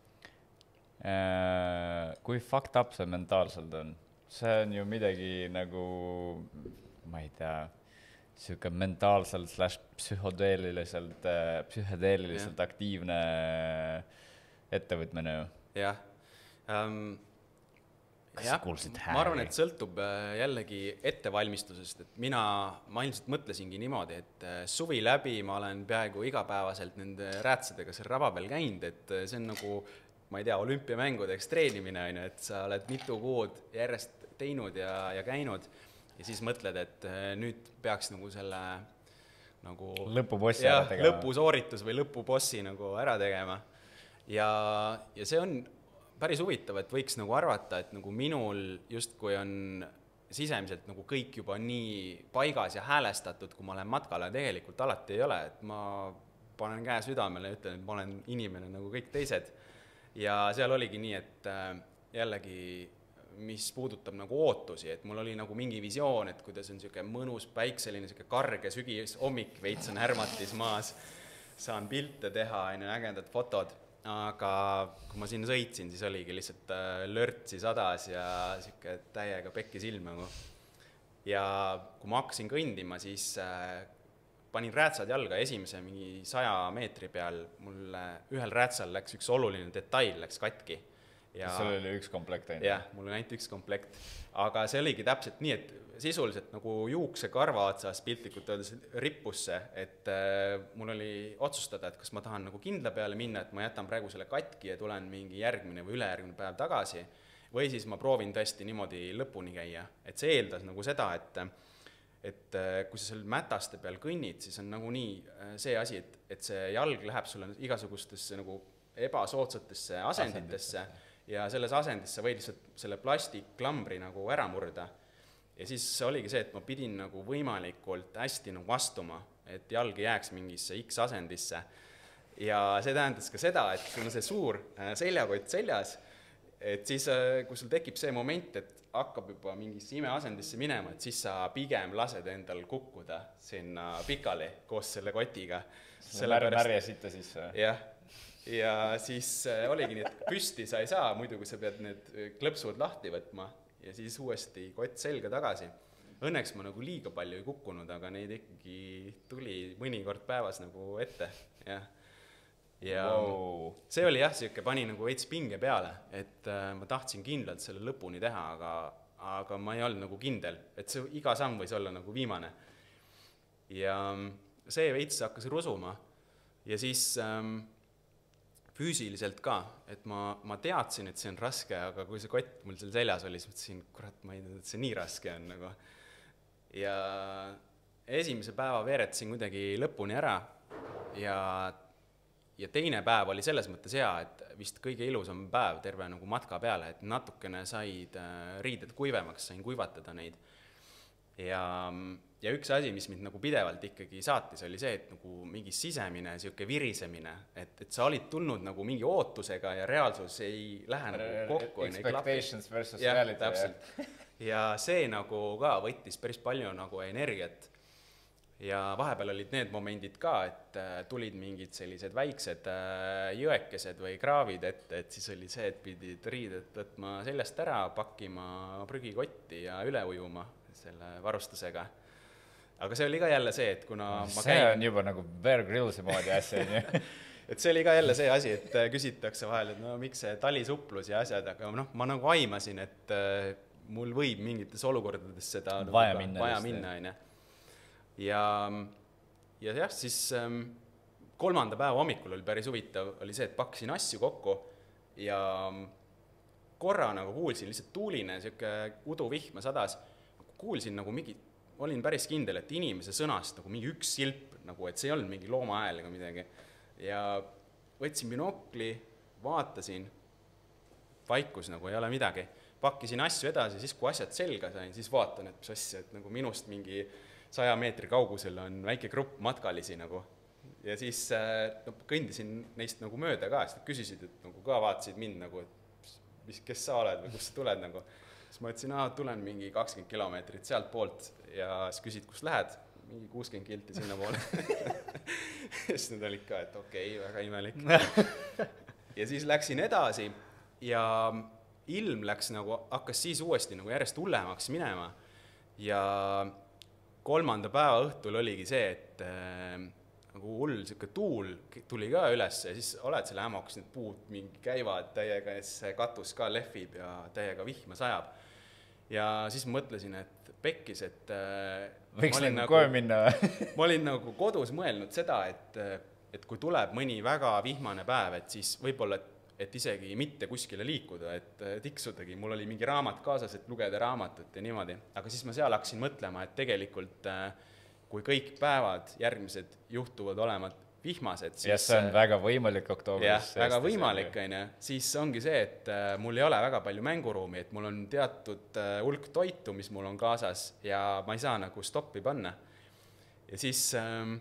äh, kui fucked up see mentaalselt on? See on ju midagi nagu, ma ei tea, siuke mentaalselt slash psühhodeeliliselt, psühhodeeliliselt yeah. aktiivne ettevõtmine ju. Jah. Um, Kas jah, kuulsid ma arvan, et sõltub jällegi ettevalmistusest, et mina, ma ilmselt mõtlesingi niimoodi, et suvi läbi ma olen peaaegu igapäevaselt nende räätsadega seal raba peal käinud, et see on nagu, ma ei tea, olümpiamängudeks treenimine, et sa oled mitu kuud järjest teinud ja, ja käinud ja siis mõtled, et nüüd peaks nagu selle nagu lõpubossi jah, ära tegema. lõpusooritus või lõpubossi nagu ära tegema. Ja, ja see on päris huvitav, et võiks nagu arvata, et nagu minul justkui on sisemiselt nagu kõik juba nii paigas ja häälestatud, kui ma olen matkal, ja tegelikult alati ei ole, et ma panen käe südamele ja ütlen, et ma olen inimene nagu kõik teised. Ja seal oligi nii, et jällegi mis puudutab nagu ootusi, et mul oli nagu mingi visioon, et kuidas on siuke mõnus päikseline, siuke karge sügis hommik, veits on härmatis maas, saan pilte teha, on ägedad fotod, aga kui ma sinna sõitsin, siis oligi lihtsalt lörtsi sadas ja siuke täiega pekki silm nagu. Ja kui ma hakkasin kõndima, siis panin räätsad jalga esimese mingi saja meetri peal, mul ühel räätsal läks üks oluline detail, läks katki. Ja sul oli üks komplekt ainult? Jah, mul oli ainult üks komplekt. Aga see oligi täpselt nii, et sisuliselt nagu juukse karva otsas piltlikult öeldes rippusse, et äh, mul oli otsustada, et kas ma tahan nagu kindla peale minna, et ma jätan praegu selle katki ja tulen mingi järgmine või ülejärgmine päev tagasi, või siis ma proovin tõesti niimoodi lõpuni käia. Et see eeldas nagu seda, et, et kui sa seal mätaste peal kõnnid, siis on nagu nii see asi, et, et see jalg läheb sulle igasugustesse nagu ebasoodsatesse asenditesse, asenditesse. Ja selles asendis sa võid lihtsalt selle plastiklambri nagu ära murda. Ja siis oligi see, et ma pidin nagu võimalikult hästi nagu astuma, et jalg jääks mingisse X asendisse. Ja see tähendas ka seda, et sul on see suur seljakott seljas, et siis kui sul tekib see moment, et hakkab juba mingisse ime asendisse minema, et siis sa pigem lased endal kukkuda sinna pikali koos selle kotiga. Selle märja sitta sisse. Jah. Ja siis oligi nii, et püsti sa ei saa, muidu kui sa pead need klõpsud lahti võtma ja siis uuesti kott selga tagasi. Õnneks ma nagu liiga palju ei kukkunud, aga neid ikkagi tuli mõnikord päevas nagu ette. Ja, ja wow. See oli jah, siuke pani nagu veits pinge peale, et ma tahtsin kindlalt selle lõpuni teha, aga, aga ma ei olnud nagu kindel, et see iga samm võis olla nagu viimane. Ja see veits hakkas rusuma ja siis ähm, füüsiliselt ka, et ma, ma teadsin, et see on raske, aga kui see kott mul seal seljas oli, siis mõtlesin, kurat, ma ei tea, et see nii raske on nagu. Ja esimese päeva veeretasin kuidagi lõpuni ära ja, ja teine päev oli selles mõttes hea, et vist kõige ilusam päev terve nagu matka peale, et natukene said riided kuivemaks, sain kuivatada neid. Ja, ja üks asi, mis mind nagu pidevalt ikkagi saatis, oli see, et nagu mingi sisemine siuke virisemine, et, et sa olid tulnud nagu mingi ootusega ja reaalsus ei lähe nagu kokku. Expectations versus ja, reality. Täpselt. Ja see nagu ka võttis päris palju nagu energiat. Ja vahepeal olid need momendid ka, et tulid mingid sellised väiksed jõekesed või kraavid ette, et siis oli see, et pidid riided võtma seljast ära, pakkima prügikotti ja üle ujuma selle varustusega. Aga see oli ka jälle see, et kuna ma see käin... on juba nagu Bear Grylls moodi asja. Et see oli ka jälle see asi, et küsitakse vahel, et no miks see talisuplus ja asjad, aga noh, ma nagu aimasin, et mul võib mingites olukordades seda vaja nagu, minna. Vaja minna aine. Ja, ja jah, siis kolmanda päeva hommikul oli päris huvitav, oli see, et pakkisin asju kokku ja korra nagu kuulsin lihtsalt tuuline, siuke uduvihma sadas, kuulsin nagu mingi olin päris kindel, et inimese sõnast nagu mingi üks silp, nagu et see ei olnud mingi looma hääl ega midagi. Ja võtsin binokli, vaatasin, vaikus nagu ei ole midagi. Pakkisin asju edasi, siis kui asjad selga sain, siis vaatan, et mis asja, et nagu minust mingi saja meetri kaugusel on väike grupp matkalisi nagu. Ja siis no, kõndisin neist nagu mööda ka, sest küsisid, et nagu ka vaatasid mind nagu, et mis, kes sa oled või kus sa tuled nagu. Siis ma ütlesin, et tulen mingi kakskümmend kilomeetrit sealt poolt ja siis küsid, kus lähed, mingi kuuskümmend kilti sinna poole. Siis need olid ka, et okei, okay, väga imelik. Ja siis läksin edasi ja ilm läks nagu, hakkas siis uuesti nagu järjest hullemaks minema ja kolmanda päeva õhtul oligi see, et äh, nagu hull siuke tuul tuli ka üles ja siis oled selle hämoks, need puud mingi käivad täiega ja siis katus ka lehvib ja täiega vihma sajab. Ja siis mõtlesin, et pekkis, et äh, võiks nagu kohe minna. Ma olin nagu kodus mõelnud seda, et, et kui tuleb mõni väga vihmane päev, et siis võib-olla et isegi mitte kuskile liikuda, et tiksudagi, mul oli mingi raamat kaasas, et lugeda raamatut ja niimoodi. Aga siis ma seal hakkasin mõtlema, et tegelikult kui kõik päevad järgmised juhtuvad olema vihmased, siis... Ja see on väga võimalik oktoobris. Jah, väga võimalik, on, siis ongi see, et mul ei ole väga palju mänguruumi, et mul on teatud hulk toitu, mis mul on kaasas ja ma ei saa nagu stoppi panna. Ja siis,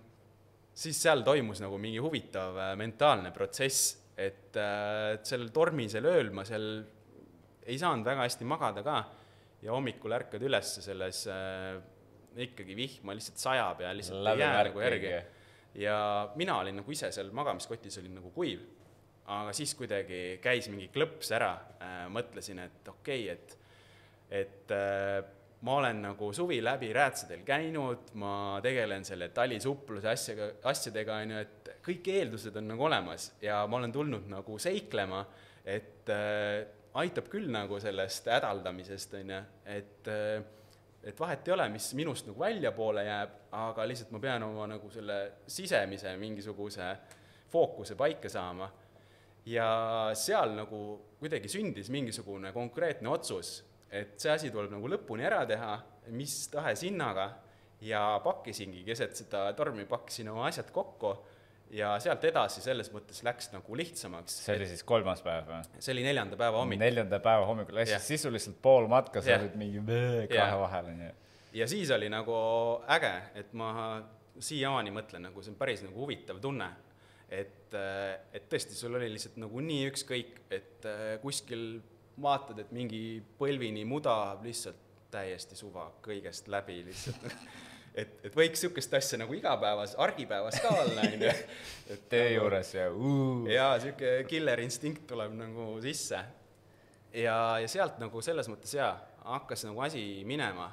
siis seal toimus nagu mingi huvitav mentaalne protsess, et et sellel tormisel ööl ma seal ei saanud väga hästi magada ka ja hommikul ärkad üles selles äh, ikkagi vihma lihtsalt sajab ja lihtsalt Läbi ei jää märk nagu järgi. Ja mina olin nagu ise seal magamiskotis olin nagu kuiv, aga siis kuidagi käis mingi klõps ära, äh, mõtlesin, et okei, okay, et, et äh, ma olen nagu suvi läbi räätsadel käinud, ma tegelen selle talisupluse asjaga, asjadega, et kõik eeldused on nagu olemas ja ma olen tulnud nagu seiklema, et äh, aitab küll nagu sellest hädaldamisest, et, äh, et vahet ei ole, mis minust nagu välja poole jääb, aga lihtsalt ma pean oma nagu selle sisemise mingisuguse fookuse paika saama. Ja seal nagu kuidagi sündis mingisugune konkreetne otsus, et see asi tuleb nagu lõpuni ära teha, mis tahes hinnaga ja pakkisingi keset seda tormi, pakkisin oma asjad kokku ja sealt edasi selles mõttes läks nagu lihtsamaks. See oli siis kolmas päev või? See oli neljanda päeva hommikul. Neljanda päeva hommikul, ehk siis sisuliselt pool matka, sa olid mingi kahe ja. Vahel. Ja siis oli nagu äge, et ma siiamaani mõtlen, nagu see on päris nagu huvitav tunne, et, et tõesti sul oli lihtsalt nagu nii ükskõik, et kuskil vaatad, et mingi põlvini mudab lihtsalt täiesti suva kõigest läbi lihtsalt. Et, et võiks sükest asja nagu igapäevas, argipäevas ka olla. Tee juures ja uu. Ja süke killer instinkt tuleb nagu sisse. Ja, ja sealt nagu selles mõttes ja, hakkas nagu asi minema.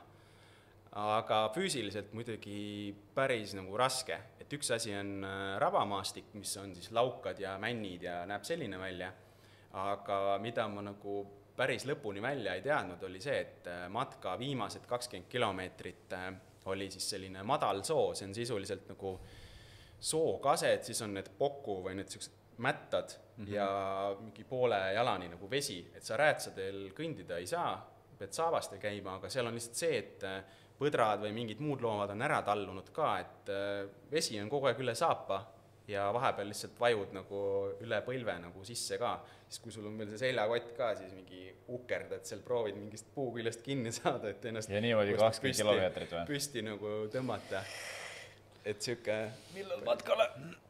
Aga füüsiliselt muidugi päris nagu raske. Et üks asi on rabamaastik, mis on siis laukad ja männid ja näeb selline välja. Aga mida ma nagu päris lõpuni välja ei teadnud, oli see, et matka viimased kakskümmend kilomeetrit oli siis selline madal soo, see on sisuliselt nagu sookased, siis on need poku või need sellised mättad mm-hmm. ja mingi poole jalani nagu vesi, et sa räätsadel kõndida ei saa, pead saavaste käima, aga seal on lihtsalt see, et põdrad või mingid muud loomad on ära tallunud ka, et vesi on kogu aeg üle saapa ja vahepeal lihtsalt vajud nagu üle põlve nagu sisse ka. Siis kui sul on veel see seljakott ka, siis mingi ukerdad, seal proovid mingist puuküljest kinni saada, et ennast ja nii oli kakskümmend kilomeetrit või? Püsti nagu tõmmata. Et süke... Millal matkale?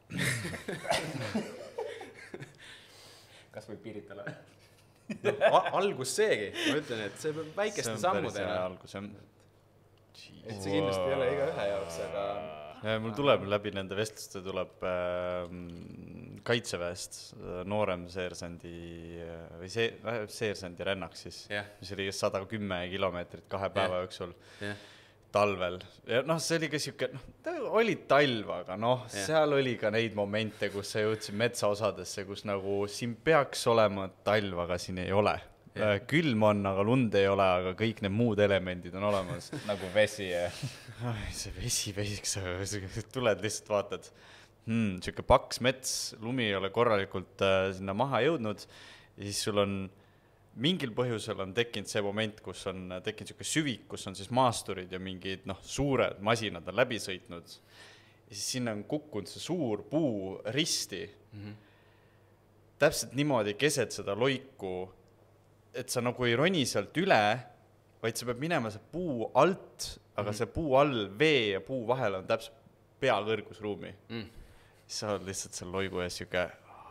Kas võib piiritale? No, algus seegi. Ma ütlen, et see peab väikeste sammudena. Algus, et see kindlasti ei ole iga ühe jaoks, aga... Ja, mul tuleb läbi nende vestluste tuleb äh, kaitseväest noorem seersandi või see, seersandi rännak siis, yeah. mis oli sada kümme kilomeetrit kahe päeva yeah. jooksul yeah. talvel. Ja noh, see oli ka siuke, noh, ta oli talv, aga noh, yeah. seal oli ka neid momente, kus sa jõudsid metsaosadesse, kus nagu siin peaks olema talv, aga siin ei ole. Yeah. Külm on, aga lund ei ole, aga kõik need muud elemendid on olemas. Nagu vesi ja... see vesi, vesiks, tuled lihtsalt vaatad. Hmm, siuke paks mets, lumi ei ole korralikult äh, sinna maha jõudnud ja siis sul on mingil põhjusel on tekkinud see moment, kus on tekkinud siuke süvik, kus on siis maasturid ja mingid noh, suured masinad on läbi sõitnud ja siis sinna on kukkunud see suur puu risti mm-hmm. täpselt niimoodi keset seda loiku, et sa nagu ei roni sealt üle, vaid sa pead minema see puu alt, aga mm-hmm. see puu all vee ja puu vahel on täpselt pea kõrgusruumi mm. siis sa oled lihtsalt seal loigu ees siuke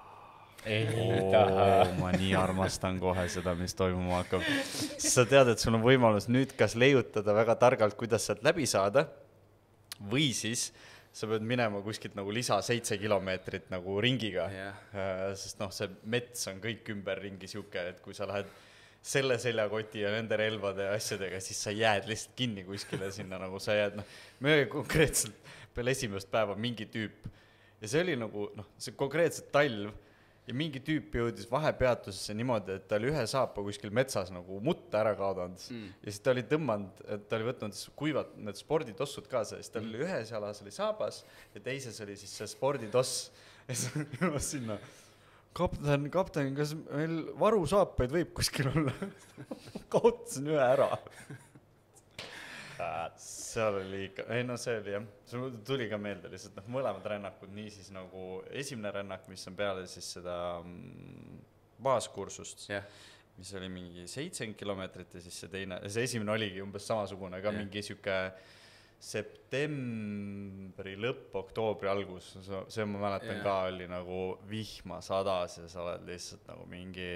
Oh, ma nii armastan kohe seda, mis toimuma hakkab. Sa tead, et sul on võimalus nüüd kas leiutada väga targalt, kuidas sealt läbi saada, või siis sa pead minema kuskilt nagu lisa seitse kilomeetrit nagu ringiga, yeah. sest noh, see mets on kõik ümber ringi siuke, et kui sa lähed selle seljakoti ja nende relvade ja asjadega, siis sa jääd lihtsalt kinni kuskile sinna, nagu sa jääd, noh, me konkreetselt peale esimest päeva mingi tüüp ja see oli nagu, noh, see konkreetselt talv, ja mingi tüüp jõudis vahepeatusesse niimoodi, et ta oli ühe saapa kuskil metsas nagu mutta ära kaadanud mm. ja siis ta oli tõmmanud, et ta oli võtnud kuivad need sporditossud kaasa ja siis ta oli mm. ühes jalas oli saabas ja teises oli siis see sporditoss ja siis jõuas sinna kapten, kapten, kas meil varusaapaid võib kuskil olla? Kaotasin ühe ära. Seal oli ikka, ei no see oli jah, sul tuli ka meelde lihtsalt, noh, mõlemad rännakud, nii siis nagu esimene rännak, mis on peale siis seda baaskursust, yeah. mis oli mingi seitsekümmend kilomeetrit ja siis see teine, see esimene oligi umbes samasugune, ka yeah. mingi siuke septembri lõpp, oktoobri algus, see ma mäletan yeah. ka oli nagu vihma sadas ja sa oled lihtsalt nagu mingi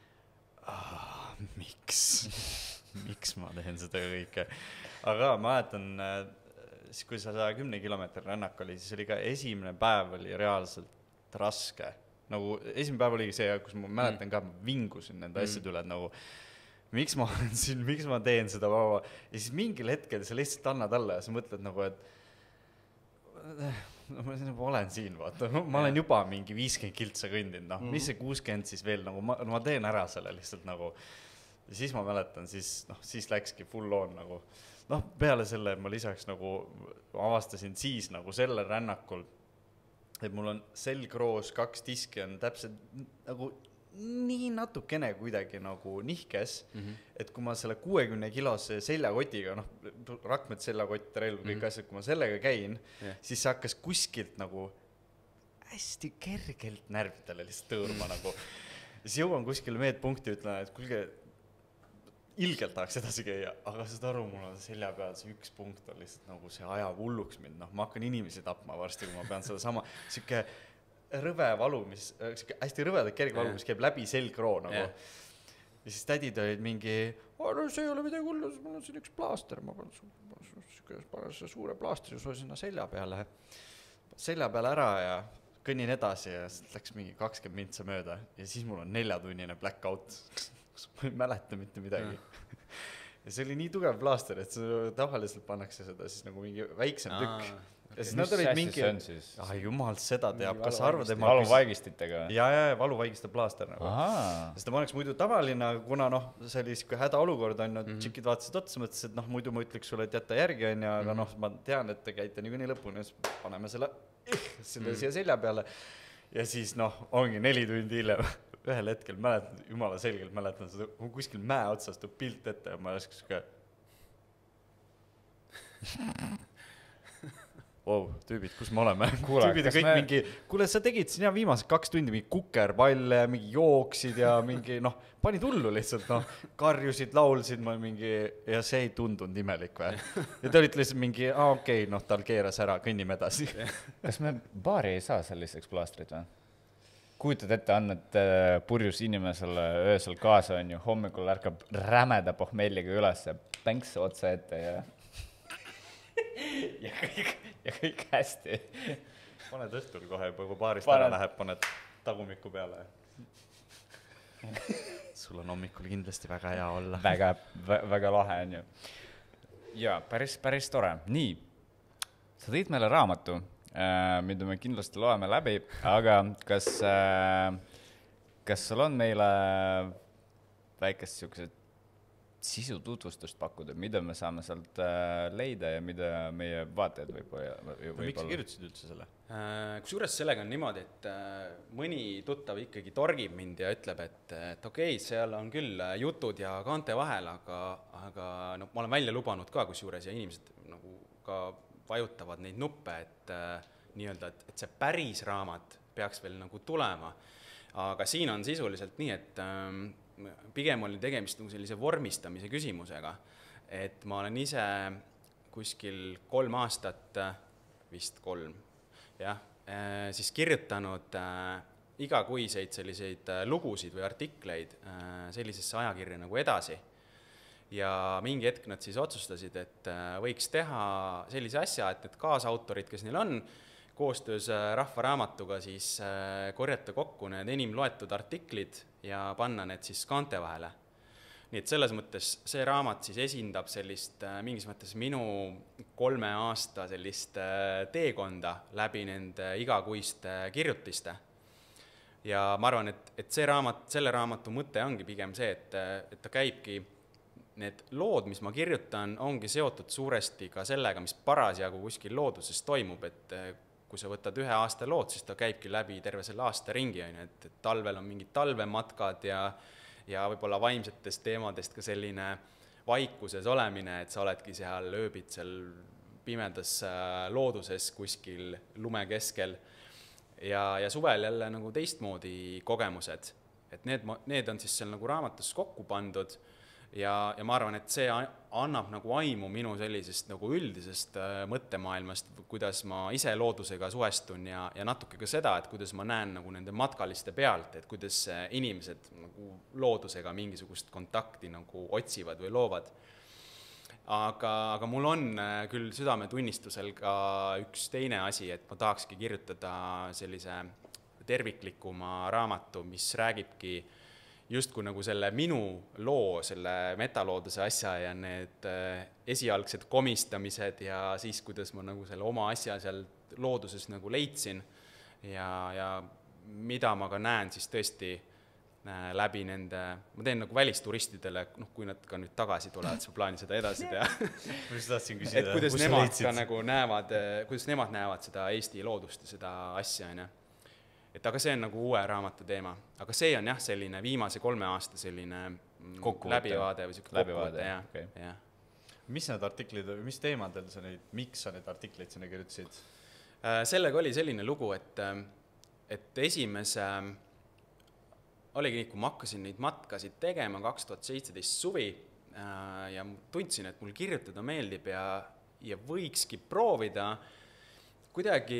ah, miks? miks ma teen seda kõike? Aga ma mäletan, siis kui see sada kümme kilomeetri rännak oli, siis oli ka esimene päev oli reaalselt raske. Nagu esimene päev oli see, kus ma mäletan ka, ma vingusin nende mm. asjad üle, et nagu miks ma olen siin, miks ma teen seda vaba. Ja siis mingil hetkel sa lihtsalt annad alla ja sa mõtled nagu, et no, ma olen siin, vaata. Ma olen juba mingi viiskümmend kiltsa kõndinud, noh, mis see kuuskümmend siis veel, nagu ma, ma teen ära selle lihtsalt nagu. Ja siis ma mäletan, siis, noh, siis läkski full on nagu, noh, peale selle ma lisaks nagu avastasin siis nagu selle rännakul, et mul on selgroos kaks diski on täpselt nagu nii natukene kuidagi nagu nihkes, mm-hmm. et kui ma selle kuuekümne kilose seljakotiga, noh, rakmed seljakott, relv, kõik mm-hmm. asjad, kui ma sellega käin, yeah. siis see hakkas kuskilt nagu hästi kergelt närvidele lihtsalt tõurma nagu. Ja siis jõuan kuskile meedpunkti, ütlen, et kulge, ilgelt tahaks edasi käia, aga seda aru, mul on selja peal see üks punkt on lihtsalt nagu see ajab hulluks mind, noh, ma hakkan inimesi tapma varsti, kui ma pean seda sama, siuke rõve valu, mis, hästi rõveda kergvalu, mis käib läbi selgroo nagu. Yeah. Ja siis tädid olid mingi, oh, no see ei ole midagi hullu, mul on siin üks plaaster, ma panen su suure plaastri su sinna selja peale, selja peale ära ja kõnnin edasi ja läks mingi kakskümmend mintsa mööda ja siis mul on neljatunnine blackout. Ma ei mäleta mitte midagi. Ja see oli nii tugev plaaster, et tavaliselt pannakse seda siis nagu mingi väiksem tükk. Ja siis nad olid mingi... Ah, jumal, seda teab. Kas arvad, et ma... Valuvaigistitega? Ja, ja, valuvaigista plaaster nagu. Sest ma oleks muidu tavaline, kuna noh, see oli siuke häda olukord on, et tšikid vaatasid otsa, mõtlesid, et noh, muidu ma ütleks sulle, et jätta järgi on ja, aga noh, ma tean, et te käite nii kuni lõpuni, siis paneme selle, selle siia selja peale. Ja siis noh, ongi neli tundi hiljem. Ühel hetkel mäletan, jumala selgelt mäletan seda, kui kuskil mäe otsas tuleb pilt ette ja ma oleks ka wow, tüübid, kus me oleme? Kuule, tüübid kõik me... mingi, kuule, sa tegid siin ja viimased kaks tundi mingi kukerpalle ja mingi jooksid ja mingi, noh, panid hullu lihtsalt, noh, karjusid, laulsid ma mingi, ja see ei tundunud imelik või? Ja te olite lihtsalt mingi, aa, okei, okay, noh, tal keeras ära, kõnnime edasi. Kas me baari ei saa selliseks plaastrit või? Kuutad ette, annad purjus inimesele öösel kaasa on ju, hommikul ärkab rämeda pohmelliga üles ja pänks otsa ette ja ja kõik, ja kõik hästi. Paned õhtul kohe, kui baarist Paned... ära läheb, paned tagumikku peale. Sul on hommikul kindlasti väga hea olla. Väga, väga lahe on ju. Ja, päris, päris tore. Nii, sa tõid meile raamatu, mida me kindlasti loeme läbi, aga kas, kas sul on meile väikest siuksed sisu tutvustust pakkuda, mida me saame sealt leida ja mida meie vaatajad võib, võib miks sa kirjutasid üldse selle? Kusjuures sellega on niimoodi, et mõni tuttav ikkagi torgib mind ja ütleb, et, et okei, okay, seal on küll jutud ja kaante vahel, aga, aga no, ma olen välja lubanud ka kusjuures ja inimesed nagu ka vajutavad neid nuppe, et nii-öelda, et, et see päris raamat peaks veel nagu tulema. Aga siin on sisuliselt nii, et ähm, pigem oli tegemist nagu sellise vormistamise küsimusega, et ma olen ise kuskil kolm aastat, vist kolm, jah, siis kirjutanud äh, igakuiseid selliseid lugusid või artikleid äh, sellisesse ajakirja nagu Edasi. Ja mingi hetk nad siis otsustasid, et äh, võiks teha sellise asja, et need kaasautorid, kes neil on, koostöös Rahva Raamatuga siis korjata kokku need enim loetud artiklid ja panna need siis kaante vahele. Nii et selles mõttes see raamat siis esindab sellist mingis mõttes minu kolme aasta sellist teekonda läbi nende igakuiste kirjutiste. Ja ma arvan, et, et see raamat, selle raamatu mõte ongi pigem see, et, et ta käibki, need lood, mis ma kirjutan, ongi seotud suuresti ka sellega, mis parasjagu kuskil looduses toimub, et kui sa võtad ühe aasta lood, siis ta käibki läbi terve selle aasta ringi, et, et talvel on mingid talvematkad ja, ja võib-olla vaimsetest teemadest ka selline vaikuses olemine, et sa oledki seal, ööbid seal pimedas looduses kuskil lume keskel ja, ja suvel jälle nagu teistmoodi kogemused. Et need, need on siis seal nagu raamatus kokku pandud ja, ja ma arvan, et see annab nagu aimu minu sellisest nagu üldisest mõttemaailmast, kuidas ma ise loodusega suhestun ja, ja natuke ka seda, et kuidas ma näen nagu nende matkaliste pealt, et kuidas inimesed nagu loodusega mingisugust kontakti nagu otsivad või loovad. Aga, aga mul on küll südametunnistusel ka üks teine asi, et ma tahakski kirjutada sellise terviklikuma raamatu, mis räägibki justkui nagu selle minu loo, selle metalooduse asja ja need esialgsed komistamised ja siis, kuidas ma nagu selle oma asja seal looduses nagu leidsin ja, ja mida ma ka näen siis tõesti läbi nende, ma teen nagu välisturistidele, noh, kui nad ka nüüd tagasi tulevad, siis ma plaanin seda edasi teha. Ma just tahtsin küsida, et kuidas nemad ka nagu näevad, kuidas nemad näevad seda Eesti loodust ja seda asja, ne? Et aga see on nagu uue raamatu teema. Aga see on jah, selline viimase kolme aasta selline Kokkuvaate. läbivaade või selline kokkuvaate, jah. Okay. Ja. Mis need artiklid, mis teemadel sa neid, miks sa need artikleid sinna kirjutasid? Sellega oli selline lugu, et, et esimese oligi nii, kui ma hakkasin neid matkasid tegema kaks tuhat seitseteist suvi ja tundsin, et mul kirjutada meeldib ja, ja võikski proovida kuidagi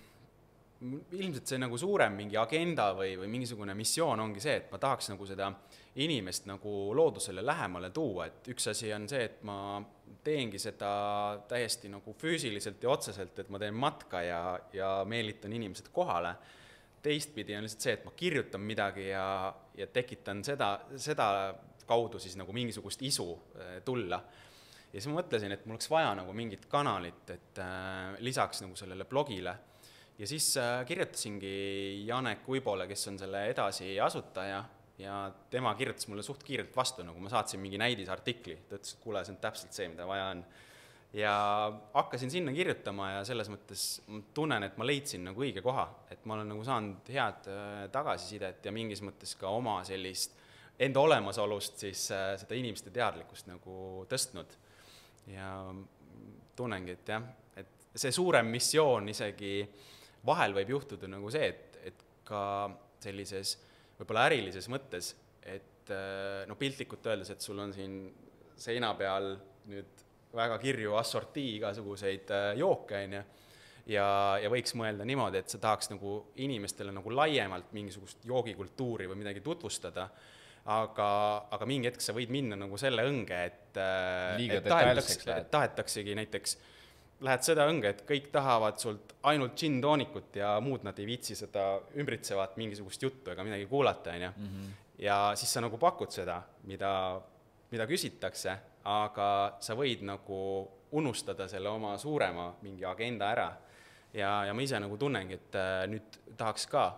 ilmselt see nagu suurem mingi agenda või, või mingisugune missioon ongi see, et ma tahaks nagu seda inimest nagu loodusele lähemale tuua, et üks asi on see, et ma teengi seda täiesti nagu füüsiliselt ja otseselt, et ma teen matka ja, ja meelitan inimesed kohale. Teistpidi on lihtsalt see, et ma kirjutan midagi ja, ja tekitan seda, seda kaudu siis nagu mingisugust isu tulla. Ja siis ma mõtlesin, et mul oleks vaja nagu mingit kanalit, et äh, lisaks nagu sellele blogile. Ja siis kirjutasingi Janek Uibole, kes on selle Edasi asutaja ja tema kirjutas mulle suht kiirelt vastu, nagu ma saatsin mingi näidisartikli. Ta ütles, et kuule, see on täpselt see, mida vaja on. Ja hakkasin sinna kirjutama ja selles mõttes tunnen, et ma leidsin nagu õige koha. Et ma olen nagu saanud head tagasisidet ja mingis mõttes ka oma sellist enda olemasolust siis seda inimeste teadlikkust nagu tõstnud. Ja tunnengi, et jah, et see suurem missioon isegi vahel võib juhtuda nagu see, et, et ka sellises võib-olla ärilises mõttes, et no piltlikult öeldes, et sul on siin seina peal nüüd väga kirju assortii igasuguseid jooke, ja, ja, ja võiks mõelda niimoodi, et sa tahaks nagu inimestele nagu laiemalt mingisugust joogikultuuri või midagi tutvustada, aga, aga mingi hetk sa võid minna nagu selle õnge, et, Liiga et, tahetaks, et tahetaksegi näiteks lähed seda õnge, et kõik tahavad sult ainult džinn-toonikut ja muud nad ei viitsi seda ümbritsevat mingisugust juttu ega midagi kuulata, ja, mm-hmm. ja siis sa nagu pakud seda, mida, mida küsitakse, aga sa võid nagu unustada selle oma suurema mingi agenda ära. Ja, ja ma ise nagu tunnengi, et nüüd tahaks ka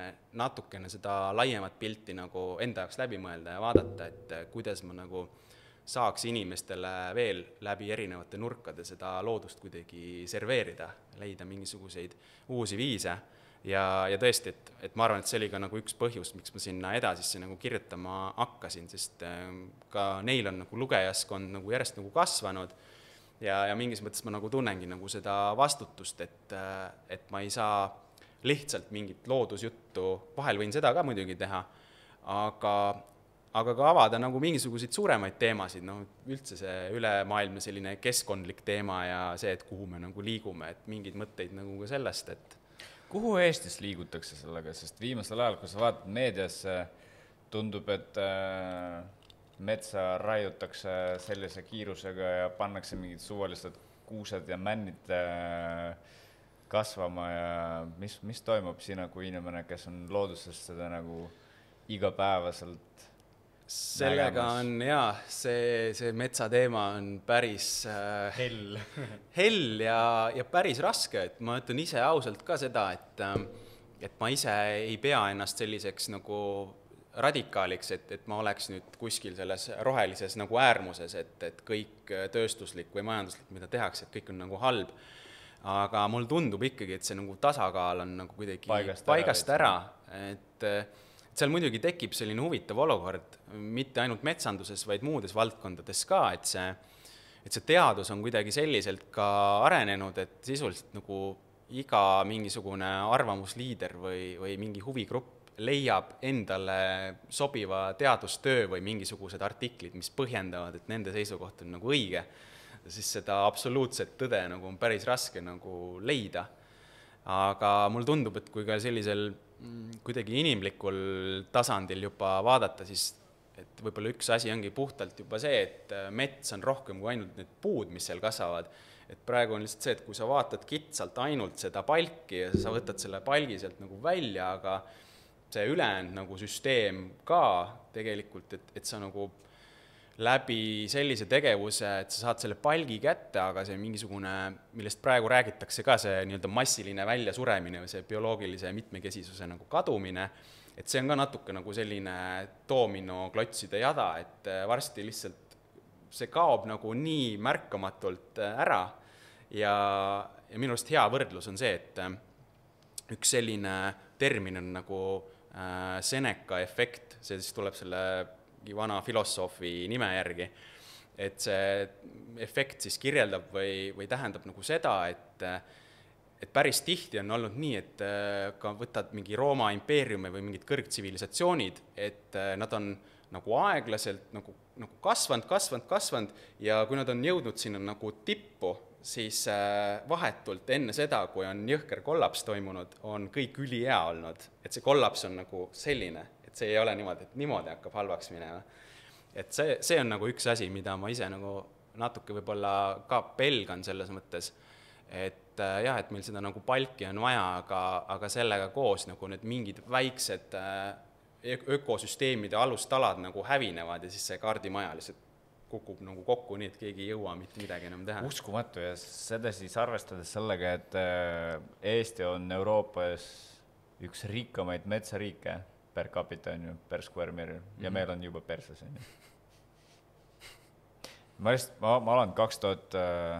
natukene seda laiemat pilti nagu enda jaoks läbi mõelda ja vaadata, et kuidas ma nagu saaks inimestele veel läbi erinevate nurkade seda loodust kuidagi serveerida, leida mingisuguseid uusi viise. Ja, ja tõesti, et, et ma arvan, et see oli ka nagu üks põhjus, miks ma sinna edasisse nagu kirjutama hakkasin, sest ka neil on nagu lugejaskond nagu järjest nagu kasvanud ja, ja mingis mõttes ma nagu tunnengi nagu seda vastutust, et, et ma ei saa lihtsalt mingit loodusjuttu, vahel võin seda ka muidugi teha, aga, aga ka avada nagu mingisuguseid suuremaid teemasid, noh, üldse see ülemaailmne selline keskkondlik teema ja see, et kuhu me nagu liigume, et mingeid mõtteid nagu ka sellest, et kuhu Eestis liigutakse sellega, sest viimasel ajal, kui sa vaatad meedias, tundub, et metsa raiutakse sellise kiirusega ja pannakse mingid suvalised kuused ja männid kasvama ja mis, mis toimub sina kui inimene, kes on looduses seda nagu igapäevaselt sellega nägemas. On jaa, see, see metsateema on päris äh, hell, hell ja, ja päris raske, et ma ütlen ise ausalt ka seda, et, et ma ise ei pea ennast selliseks nagu radikaaliks, et, et ma oleks nüüd kuskil selles rohelises nagu äärmuses, et, et kõik tööstuslik või majanduslik, mida tehakse, et kõik on nagu halb. Aga mul tundub ikkagi, et see nagu tasakaal on nagu kuidagi paigast, paigast ära, ära, et seal muidugi tekib selline huvitav olukord, mitte ainult metsanduses, vaid muudes valdkondades ka, et see, et see teadus on kuidagi selliselt ka arenenud, et sisuliselt nagu iga mingisugune arvamusliider või, või mingi huvigrupp leiab endale sobiva teadustöö või mingisugused artiklid, mis põhjendavad, et nende seisukoht on nagu õige, siis seda absoluutset tõde nagu on päris raske nagu leida. Aga mul tundub, et kui ka sellisel kuidagi inimlikul tasandil juba vaadata, siis et võib-olla üks asi ongi puhtalt juba see, et mets on rohkem kui ainult need puud, mis seal kasvavad. Et praegu on lihtsalt see, et kui sa vaatad kitsalt ainult seda palki ja sa võtad selle palgi sealt nagu välja, aga see ülejäänud nagu süsteem ka tegelikult, et, et sa nagu läbi sellise tegevuse, et sa saad selle palgi kätte, aga see mingisugune, millest praegu räägitakse ka, see nii-öelda massiline väljasuremine või see bioloogilise mitmekesisuse nagu kadumine, et see on ka natuke nagu selline doomino klotside jada, et varsti lihtsalt see kaob nagu nii märkamatult ära ja, ja minu arust hea võrdlus on see, et üks selline termin on nagu äh, Seneca efekt, see siis tuleb selle vana filosoofi nime järgi, et see efekt siis kirjeldab või, või tähendab nagu seda, et, et päris tihti on olnud nii, et ka võtad mingi Rooma impeeriumi või mingid kõrgtsivilisatsioonid, et nad on nagu aeglaselt nagu, nagu kasvanud, kasvanud, kasvanud ja kui nad on jõudnud sinna nagu tippu, siis vahetult enne seda, kui on jõhker kollaps toimunud, on kõik ülihea olnud, et see kollaps on nagu selline, et see ei ole niimoodi, et niimoodi hakkab halvaks minema. Et see, see on nagu üks asi, mida ma ise nagu natuke võib-olla ka pelgan selles mõttes, et jah, et meil seda nagu palki on vaja, aga, aga sellega koos nagu need mingid väiksed ökosüsteemide alustalad nagu hävinevad ja siis see kaardimaja lihtsalt kukub nagu kokku nii, et keegi ei jõua mitte midagi enam teha. Uskumatu ja seda siis arvestades sellega, et Eesti on Euroopas üks rikkamaid metsariike per capita, on ju, per square meter, ja mm-hmm. meil on juba perses, on ju. Ma, just, ma, ma olen kaks tuhat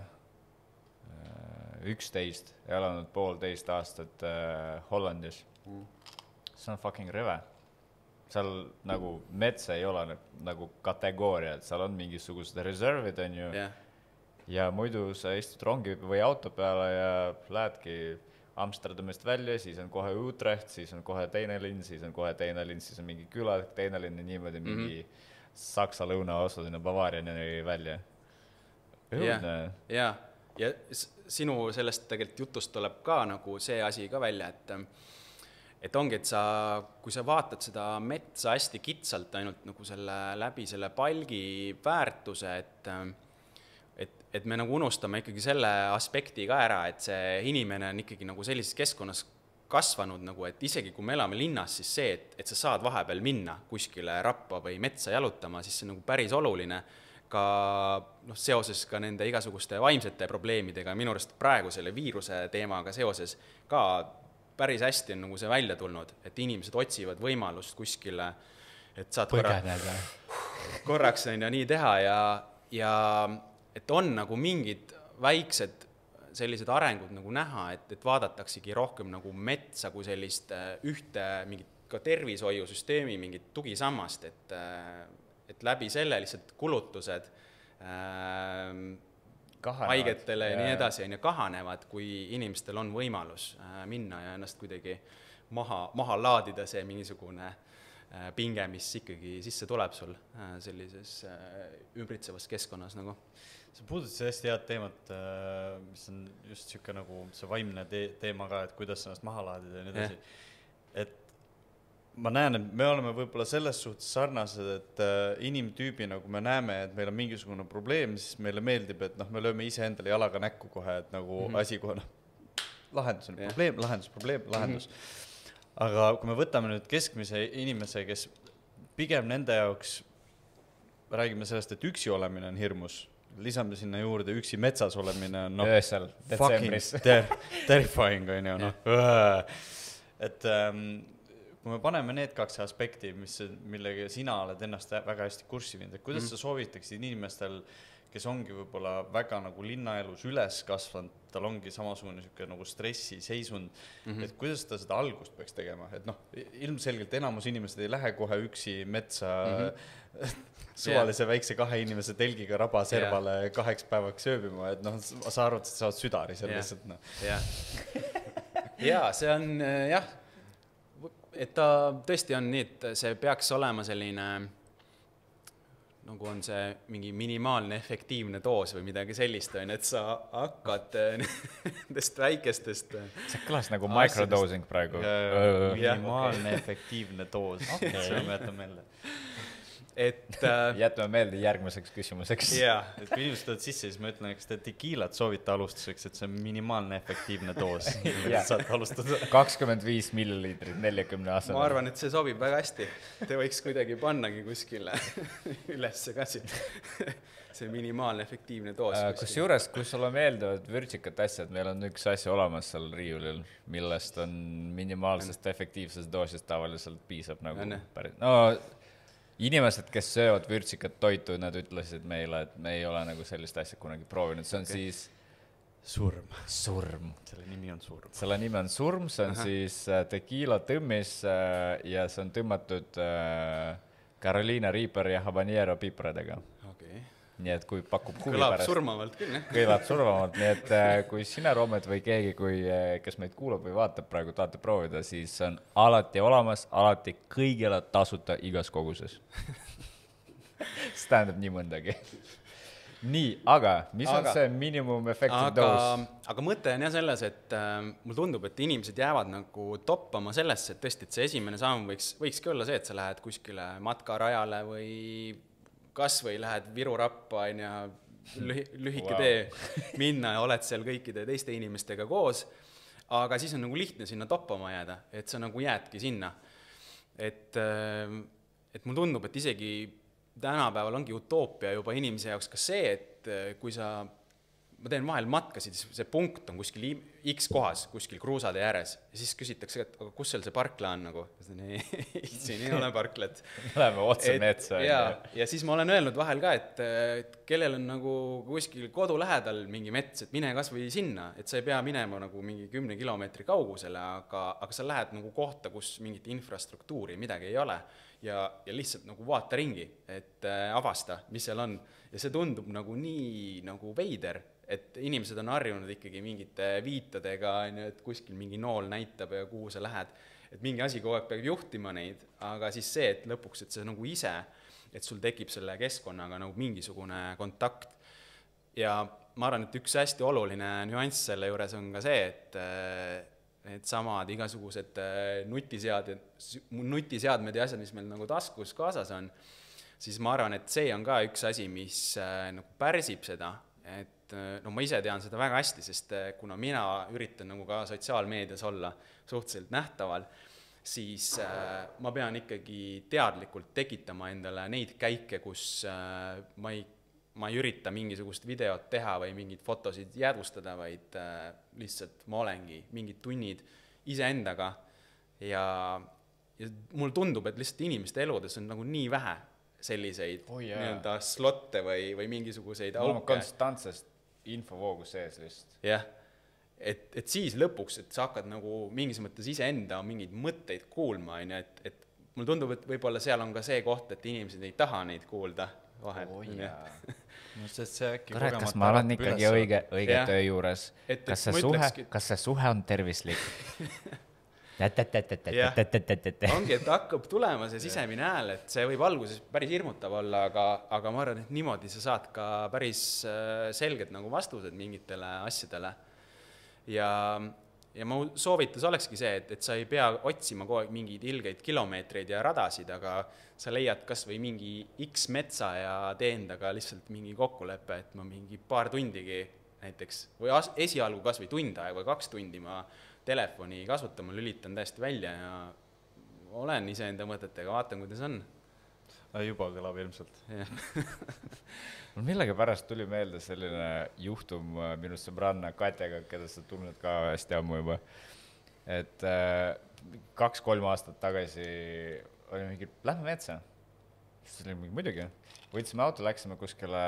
üksteist ja elanud poolteist aastat äh, Hollandis. Mm. See on fucking rõve. Seal nagu metsa ei ole nagu kategooria, et seal on mingisugused reservid, on ju, yeah. Ja muidu sa istud rongi või auto peale ja lähedki Amsterdamist välja, siis on kohe Utrecht, siis on kohe teine linn, siis on kohe teine linn, siis on mingi küla, teine linn ja niimoodi mm-hmm. mingi Saksa lõunaosa sinna Bavaariani välja. Õudne. Ja, ja, ja sinu sellest tegelikult jutust tuleb ka nagu see asi ka välja, et, et ongi, et sa, kui sa vaatad seda metsa hästi kitsalt ainult nagu selle läbi selle palgi väärtuse, et Et, et me nagu unustame ikkagi selle aspekti ka ära, et see inimene on ikkagi nagu sellises keskkonnas kasvanud, nagu, et isegi kui me elame linnas, siis see, et, et sa saad vahepeal minna kuskile rappa või metsa jalutama, siis see on nagu päris oluline ka noh, seoses ka nende igasuguste vaimsete probleemidega, minu arust praegu selle viiruse teemaga seoses ka päris hästi on nagu see välja tulnud, et inimesed otsivad võimalust kuskile, et saad põgeneda. korraks on ju nii teha ja, ja et on nagu mingid väiksed sellised arengud nagu näha, et, et vaadataksegi rohkem nagu metsa kui sellist ühte mingit ka tervishoiusüsteemi mingit tugisammast, et, et läbi selle lihtsalt kulutused äh, haigetele ja nii edasi ja kahanevad, kui inimestel on võimalus äh, minna ja ennast kuidagi maha, maha laadida see mingisugune äh, pinge, mis ikkagi sisse tuleb sul äh, sellises äh, ümbritsevas keskkonnas nagu. Sa puudutasid hästi head teemat, mis on just siuke nagu see vaimne te- teema ka, et kuidas ennast maha laadida ja nii edasi. Et ma näen, et me oleme võib-olla selles suhtes sarnased, et inimtüübina, kui me näeme, et meil on mingisugune probleem, siis meile meeldib, et noh, me lööme ise endale jalaga näkku kohe, et nagu mm-hmm. asi kohe, noh, lahendus on yeah. probleem, lahendus, probleem, lahendus. Mm-hmm. Aga kui me võtame nüüd keskmise inimese, kes pigem nende jaoks, räägime sellest, et üksi olemine on hirmus, lisame sinna juurde üksi metsas olemine on no, öösel, detsembris ter terrifying on ju noh. Et ähm, kui me paneme need kaks aspekti, mis, millega sina oled ennast väga hästi kurssi viinud, et kuidas mm. sa soovitaksid inimestel, kes ongi võib-olla väga nagu linnaelus üles kasvanud, tal ongi samasugune siuke nagu stressi seisund, mm-hmm. et kuidas ta seda algust peaks tegema, et noh, ilmselgelt enamus inimesed ei lähe kohe üksi metsa mm-hmm. suvalise yeah. väikse kahe inimese telgiga raba servale yeah. kaheks päevaks ööbima, et noh, sa arvad, et sa saad südari seal yeah. lihtsalt noh. Yeah. Jaa, see on jah, et ta tõesti on nii, et see peaks olema selline nagu on see mingi minimaalne efektiivne doos või midagi sellist, on, et sa hakkad nendest väikestest see kõlas nagu microdosing praegu. Minimaalne efektiivne doos, okay. See on jätta meelde. Et, äh, jätame meelde järgmiseks küsimuseks. Yeah. Et kui inimesed tulevad sisse, siis ma ütlen, kas te tekiilat soovite alustuseks, et see on minimaalne efektiivne doos. Saad alustada. kakskümmend viis milliliitrit neljakümne asemel. Ma arvan, et see sobib väga hästi. Te võiks kuidagi pannagi kuskile ülesse ka siin. See minimaalne efektiivne doos. Äh, kus juures, kui sulle meeldivad vürtsikat asjad, meil on üks asja olemas seal riiulil, millest on minimaalsest efektiivsest doosist tavaliselt piisab nagu päris. No, inimesed, kes söövad vürtsikat toitu, nad ütlesid meile, et me ei ole nagu sellist asja kunagi proovinud. See on okay. siis surm. Surm. Selle nimi on surm. Selle nimi on surm, see on Aha. siis tekiila tõmmis ja see on tõmmatud Carolina Reaper ja habanero piipradega. Okay. Nii et kui pakub huvi kõlab pärast. Surmavalt küll, jah. Kõlab surmavalt, nii et kui sina, Roomet, või keegi, kui, kes meid kuulab või vaatab praegu, tahate proovida, siis on alati olemas, alati kõigile tasuta igas koguses. See tähendab nii mõndagi. Nii, aga mis aga, on see minimum effective aga, dose? Aga mõte on jah selles, et äh, mul tundub, et inimesed jäävad nagu toppama sellesse, et tõesti, et see esimene samm võiks, võikski olla see, et sa lähed kuskile matkarajale või kas või lähed Viru rappa on ja lühi, lühike wow. tee minna ja oled seal kõikide teiste inimestega koos, aga siis on nagu lihtne sinna toppama jääda, et sa nagu jäädki sinna. Et, et mul tundub, et isegi tänapäeval ongi utoopia juba inimese jaoks ka see, et kui sa, ma teen vahel matkasid, see punkt on kuskil X kohas, kuskil kruusade ääres ja siis küsitakse, et aga kus seal see parkla on nagu? Siin ei ole parklat. Läheme otse metsa. Ja, ja siis ma olen öelnud vahel ka, et, et kellel on nagu kuskil kodu lähedal mingi mets, et mine kas või sinna, et sa ei pea minema nagu mingi kümne kilomeetri kaugusele, aga, aga sa lähed nagu kohta, kus mingit infrastruktuuri midagi ei ole ja, ja lihtsalt nagu vaata ringi, et äh, avasta, mis seal on. Ja see tundub nagu nii nagu veider, et inimesed on harjunud ikkagi mingite viitadega, et kuskil mingi nool näitab ja kuhu sa lähed, et mingi asi kogu aeg peab juhtima neid, aga siis see, et lõpuks, et see nagu ise, et sul tekib selle keskkonnaga nagu mingisugune kontakt. Ja ma arvan, et üks hästi oluline nüanss selle juures on ka see, et need samad igasugused nutiseadmed, nutiseadmed ja asjad, mis meil nagu taskus kaasas on, siis ma arvan, et see on ka üks asi, mis nagu pärsib seda, et no ma ise tean seda väga hästi, sest kuna mina üritan nagu ka sotsiaalmeedias olla suhteliselt nähtaval, siis äh, ma pean ikkagi teadlikult tekitama endale neid käike, kus äh, ma, ei, ma ei ürita mingisugust videot teha või mingid fotosid jäädvustada, vaid äh, lihtsalt ma olengi mingid tunnid iseendaga ja, ja mul tundub, et lihtsalt inimeste eludes on nagu nii vähe selliseid Oh, jaa. nii-öelda slotte või, või mingisuguseid me oleme auke. konstantsest infovoogu sees lihtsalt. jah, et, et siis lõpuks, et sa hakkad nagu mingis mõttes iseenda mingeid mõtteid kuulma, on ju, et, et mulle tundub, et võib-olla seal on ka see koht, et inimesed ei taha neid kuulda vahel. Oh, no sest see äkki kurat, kas ma olen ikkagi õige, õige Jah. töö juures? Et- et kas see ma suhe ütlekski- , kas see suhe on tervislik? Jah. ongi, et hakkab tulema see sisemine hääl, et see võib alguses päris hirmutav olla, aga, aga ma arvan, et niimoodi sa saad ka päris äh, selged nagu vastused mingitele asjadele. Ja, ja mu soovitus olekski see, et, et sa ei pea otsima kogu aeg mingeid ilgeid kilomeetreid ja radasid, aga sa leiad kas või mingi X metsa ja tee endaga lihtsalt mingi kokkulepe, et ma mingi paar tundigi näiteks, või as, esialgu kas või tund aega või kaks tundi ma telefoni kasutama, lülitan täiesti välja ja olen iseenda mõtetega, vaatan, kuidas on. Juba kõlab ilmselt. mul millegi pärast tuli meelde selline juhtum minu sõbranna Katjaga, keda sa tunned ka hästi ammu juba. Et äh, kaks-kolm aastat tagasi oli mingi, lähme metsa. siis oli mingi muidugi. Võtsime auto, läksime kuskile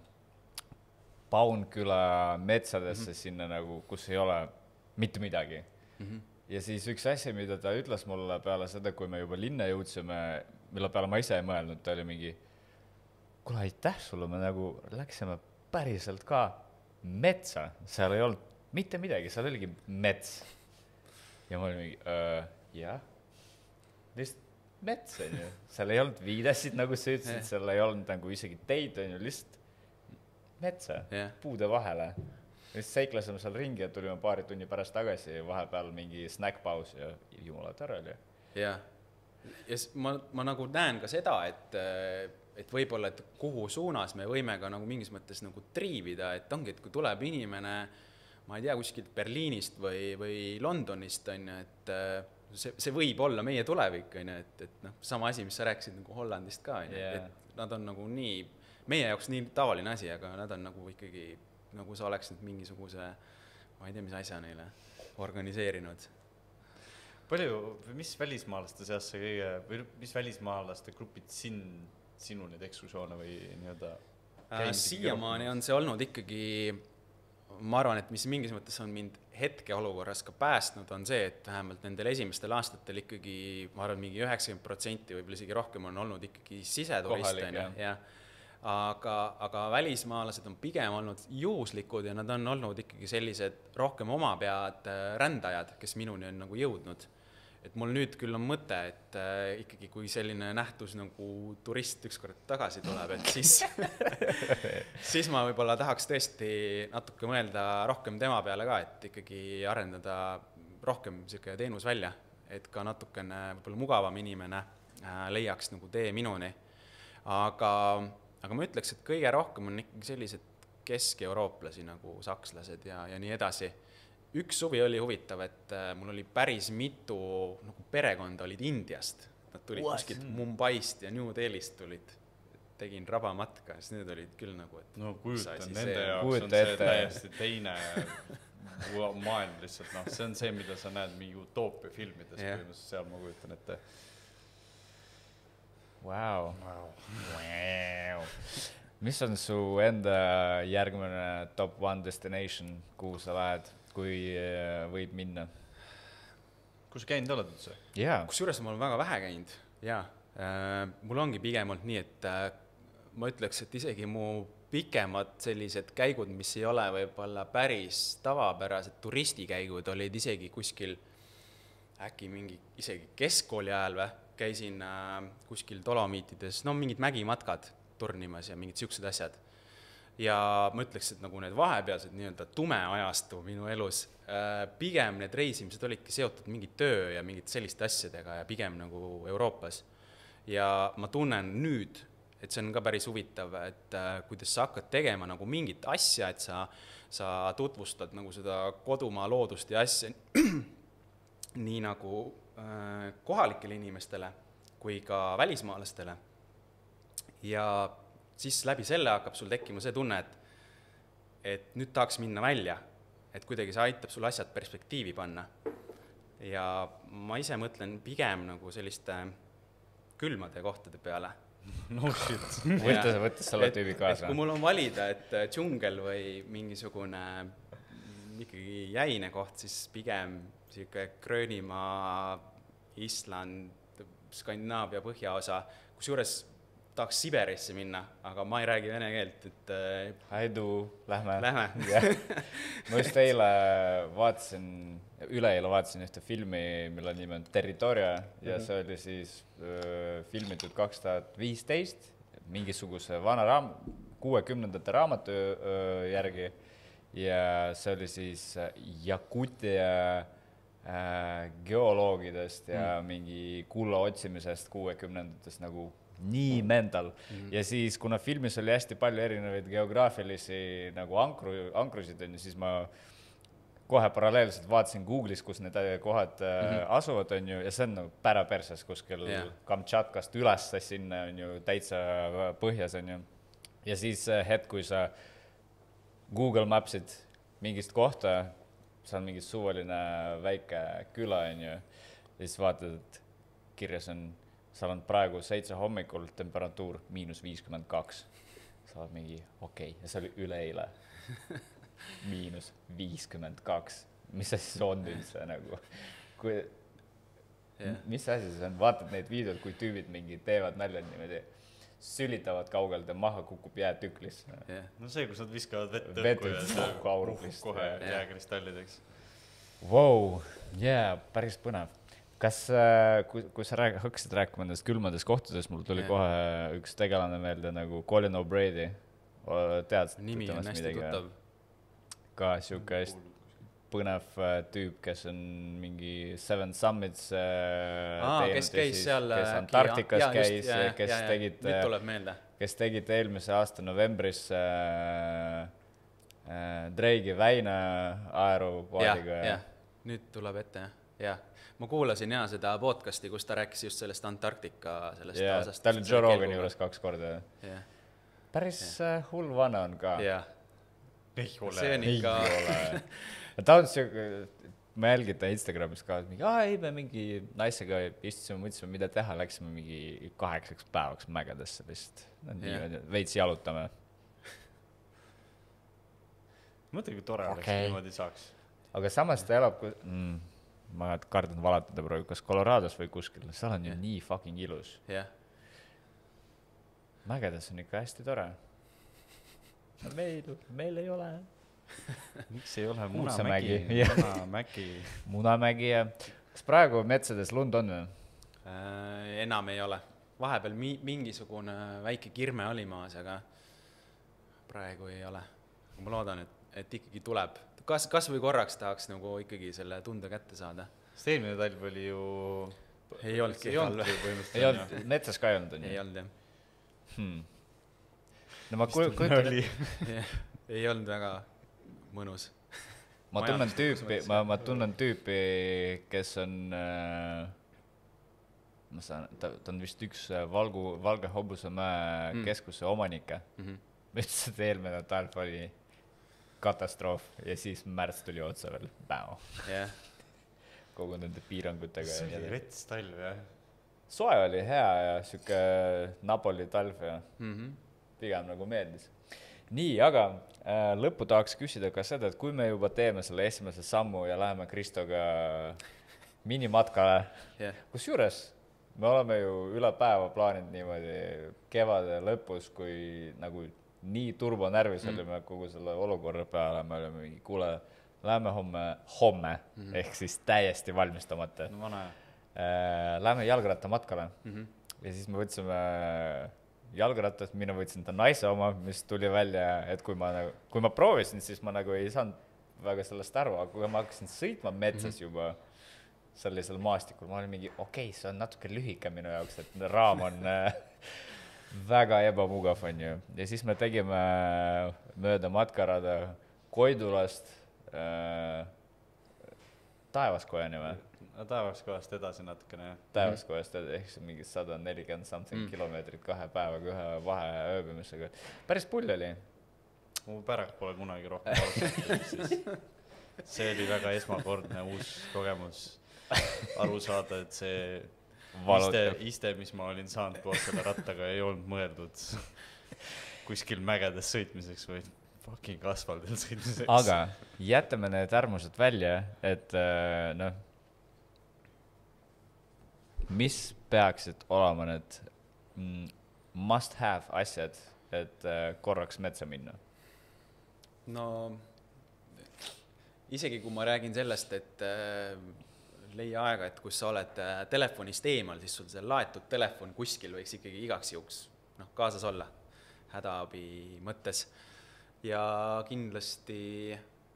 Paunküla metsadesse mm-hmm. sinna nagu, kus ei ole mitte midagi. Mm-hmm. Ja siis üks asi, mida ta ütles mulle peale seda, kui me juba linna jõudsime, mille peale ma ise ei mõelnud, ta oli mingi, kuule, aitäh sulle, me nagu läksime päriselt ka metsa. Seal ei olnud mitte midagi, seal oligi mets. Ja ma olin mingi, öö, jah, lihtsalt mets, on ju. Seal ei olnud viidesid, nagu sa ütlesid, seal ei olnud nagu isegi teid, on ju, lihtsalt metsa, yeah. puude vahele. Just seiklasime seal ringi ja tulime paari tunni pärast tagasi, vahepeal mingi snackpaus ja jumala tore oli. Jah, ja ma, ma nagu näen ka seda, et, et võib-olla, et kuhu suunas me võime ka nagu mingis mõttes nagu triivida, et ongi, et kui tuleb inimene, ma ei tea, kuskilt Berliinist või, või Londonist, on ju, et see, see võib olla meie tulevik, on ju, et, et noh, sama asi, mis sa rääkisid nagu Hollandist ka, on ju, Yeah. et nad on nagu nii, meie jaoks nii tavaline asi, aga nad on nagu ikkagi, nagu sa oleks nüüd mingisuguse, ma ei tea, mis asja neile organiseerinud. Palju, mis välismaalaste seas see kõige, või mis välismaalaste grupid sin, sinu neid ekskursioone või nii-öelda äh, siiamaani on see olnud ikkagi, ma arvan, et mis mingis mõttes on mind hetkeolukorras ka päästnud, on see, et vähemalt nendel esimestel aastatel ikkagi, ma arvan, mingi üheksakümmend protsenti võib isegi rohkem on olnud ikkagi siseturistene. Ja, aga, aga välismaalased on pigem olnud juhuslikud ja nad on olnud ikkagi sellised rohkem omapead rändajad, kes minuni on nagu jõudnud. Et mul nüüd küll on mõte, et äh, ikkagi kui selline nähtus nagu turist ükskord tagasi tuleb, et siis, siis ma võib-olla tahaks tõesti natuke mõelda rohkem tema peale ka, et ikkagi arendada rohkem selline teenus välja, et ka natukene võib-olla mugavam inimene äh, leiaks nagu tee minuni. Aga, aga ma ütleks, et kõige rohkem on ikkagi sellised kesk-eurooplasi nagu sakslased ja, ja nii edasi. Üks suvi oli huvitav, et mul oli päris mitu nagu perekonda olid Indiast. Nad tulid What? Kuskilt Mumbaist ja New Delhist tulid. Tegin rabamatka, siis need olid küll nagu, et... No kujutan, nende see... jaoks Kujuta on see ette. täiesti teine maailm lihtsalt. No, see on see, mida sa näed mingi utoopia filmides, yeah. Kui seal ma kujutan ette. Wow. Wow. Wow. Mis on su enda järgmine top one destination, kuhu sa lähed? Kui võib minna. Kus käinud oled üldse? Yeah. Kusjuures ma olen väga vähe käinud. Jaa. Äh, mul ongi pigem olnud nii, et äh, ma ütleks, et isegi mu pikemad sellised käigud, mis ei ole võib-olla päris tavapärased turistikäigud, olid isegi kuskil äkki mingi isegi keskkooli ajal või. Käisin äh, kuskil Dolomiitides, no mingid mägimatkad turnimas ja mingid siuksed asjad. Ja ma ütleks, et nagu need vahepealsed nii-öelda tume ajastu minu elus, pigem need reisimised olidki seotud mingi töö ja mingid selliste asjadega ja pigem nagu Euroopas. Ja ma tunnen nüüd, et see on ka päris huvitav, et kuidas sa hakkad tegema nagu mingit asja, et sa, sa tutvustad nagu seda kodumaa loodust ja asja nii nagu äh, kohalikele inimestele kui ka välismaalastele. Ja siis läbi selle hakkab sul tekkima see tunne, et, et nüüd tahaks minna välja, et kuidagi see aitab sul asjad perspektiivi panna. Ja ma ise mõtlen pigem nagu selliste külmade kohtade peale, no shit. võttes, võttes selle et, tüübi et kaasa. kui mul on valida, et džungel või mingisugune ikkagi jäine koht, siis pigem sihuke Gröönimaa, Island, Skandinaavia põhjaosa, kusjuures tahaks Siberisse minna, aga ma ei räägi vene keelt, et Aidu, lähme. lähme. Ma just eile vaatasin, üleeile vaatasin ühte filmi, mille nimi on Territoria ja see oli siis öö, filmitud kaks tuhat viisteist mingisuguse vana raam-, kuuekümnendate raamatu öö, järgi ja see oli siis Jakutia äh, geoloogidest ja mm. mingi kulla otsimisest kuuekümnendatest nagu nii mental mm-hmm. ja siis kuna filmis oli hästi palju erinevaid geograafilisi nagu ankru, ankrusid on ju, siis ma kohe paralleelselt vaatasin Google'is, kus need kohad mm-hmm. asuvad on ju ja see on nagu päraperses kuskil yeah. Kamtšatkast üles sinna on ju täitsa põhjas on ju ja siis hetk, kui sa Google Mapsid mingist kohta, see on mingi suvaline väike küla on ju ja siis vaatad, et kirjas on seal on praegu seitse hommikul temperatuur miinus viiskümmend kaks. Sa oled mingi, okei, okay. ja see oli üleeile. miinus viiskümmend kaks. Mis see siis on üldse nagu? Kui, yeah. Mis asi see on? Vaatad neid videod, kui tüübid mingi teevad näljad niimoodi, sülitavad kaugelt ja maha kukub jäätüklis. Yeah. No see, kus nad viskavad vett õhku ja see uh, kohe jääkristallideks. Wow, jää, yeah, päris põnev. Kas, kui, kui sa rääg, hakkasid rääkima nendest külmades kohtades, mul tuli yeah. kohe üks tegelane meelde nagu Colin O'Brady. Tead, nimi on hästi tuttav. Ka siuke põnev tüüp, kes on mingi Seven Summits Aa, kes käis siis, seal kes Antarktikas ja, käis, just, ja, kes ja, ja, tegid, nüüd tuleb meelde. Kes tegid eelmise aasta novembris äh, äh, Drake'i Väina aerupaadiga. Ja, ja, nüüd tuleb ette, jah. Ma kuulasin ja seda podcasti, kus ta rääkis just sellest Antarktika sellest yeah, osast. Ta oli Joe Rogani juures kaks korda. Yeah. Päris yeah. hull vana on ka. Yeah. Ei ole. See on ikka... ta on see, ma jälgin ta Instagramis ka, et mingi, aa ei, me mingi naisega istusime, mõtlesime, mida teha, läksime mingi kaheksaks päevaks mägedesse vist. Yeah. Veits jalutame. Mõtle, kui tore oleks, okay. niimoodi saaks. Aga samas ta elab, kui... Mm. Ma kardan valatada praegu, kas Colorados või kuskil, seal on yeah. ju nii fucking ilus. Yeah. Mägedes on ikka hästi tore. Meil, meil ei ole. Miks ei ole Munamägi? Munamägi. Munamägi ja... Kas praegu metsades lund on või? Äh, enam ei ole. Vahepeal mi- mingisugune väike kirme oli maas, aga praegu ei ole. Ma loodan, et, et ikkagi tuleb. Kas, kas või korraks tahaks nagu ikkagi selle tunde kätte saada? See eelmine talv oli ju... Ei olnudki. Ei olnud, ei olnud, metsas ka ei olnud. Ei olnud, jah. Hmm. No ma kui, kujutan... ei olnud väga mõnus. Ma tunnen tüüpi, ma, ma tunnen tüüpi, kes on... Äh, ma saan, ta, ta on vist üks Valgu, Valge Hobusemäe mm. keskuse omanikke. Mm-hmm. Ütles, et eelmine talv oli... katastroof ja siis märts tuli otsa veel päev. Yeah. Kogu nende piirangutega. See oli rets talv, jah. Soe oli hea ja siuke Napoli talv ja mm-hmm. pigem nagu meeldis. Nii, aga äh, lõppu tahaks küsida ka seda, et kui me juba teeme selle esimese sammu ja läheme Kristoga minimatkale, yeah. kus juures me oleme ju üle päeva plaaninud niimoodi kevade lõpus, kui nagu nii turbonärvis mm. olime kogu selle olukorra peale, me olime mingi, kuule, lähme homme, homme mm. ehk siis täiesti valmistamata. No, vana. Äh, lähme jalgratta matkale mm-hmm. ja siis me võtsime jalgrattat, mina võtsin ta naise oma, mis tuli välja, et kui ma, kui ma proovisin, siis ma nagu ei saanud väga sellest aru, aga kui ma hakkasin sõitma metsas mm-hmm. juba sellisel maastikul, ma olin mingi, okei, okay, see on natuke lühike minu jaoks, et raam on väga ebamugav on ju. Ja siis me tegime mööda matkarada Koidulast äh, Taevaskojani või? Taevaskojast edasi natukene. Taevaskojast edasi, ehk see mingi sada nelikümmend something mm. kilomeetrit kahe päevaga ühe vahe ööbimisega. Päris pull oli. Mu pärak pole kunagi rohkem alustada. See oli väga esmakordne uus kogemus aru saada, et see valutab . iste , mis ma olin saanud koos selle rattaga , ei olnud mõeldud kuskil mägedes sõitmiseks või fucking asfaldil sõitmiseks . aga jätame need äärmused välja , et äh, noh , mis peaksid olema need mm, must have asjad , et äh, korraks metsa minna ? no isegi kui ma räägin sellest , et äh, leia aega , et kus sa oled äh, telefonist eemal , siis sul see laetud telefon kuskil võiks ikkagi igaks juhuks noh , kaasas olla hädaabi mõttes . ja kindlasti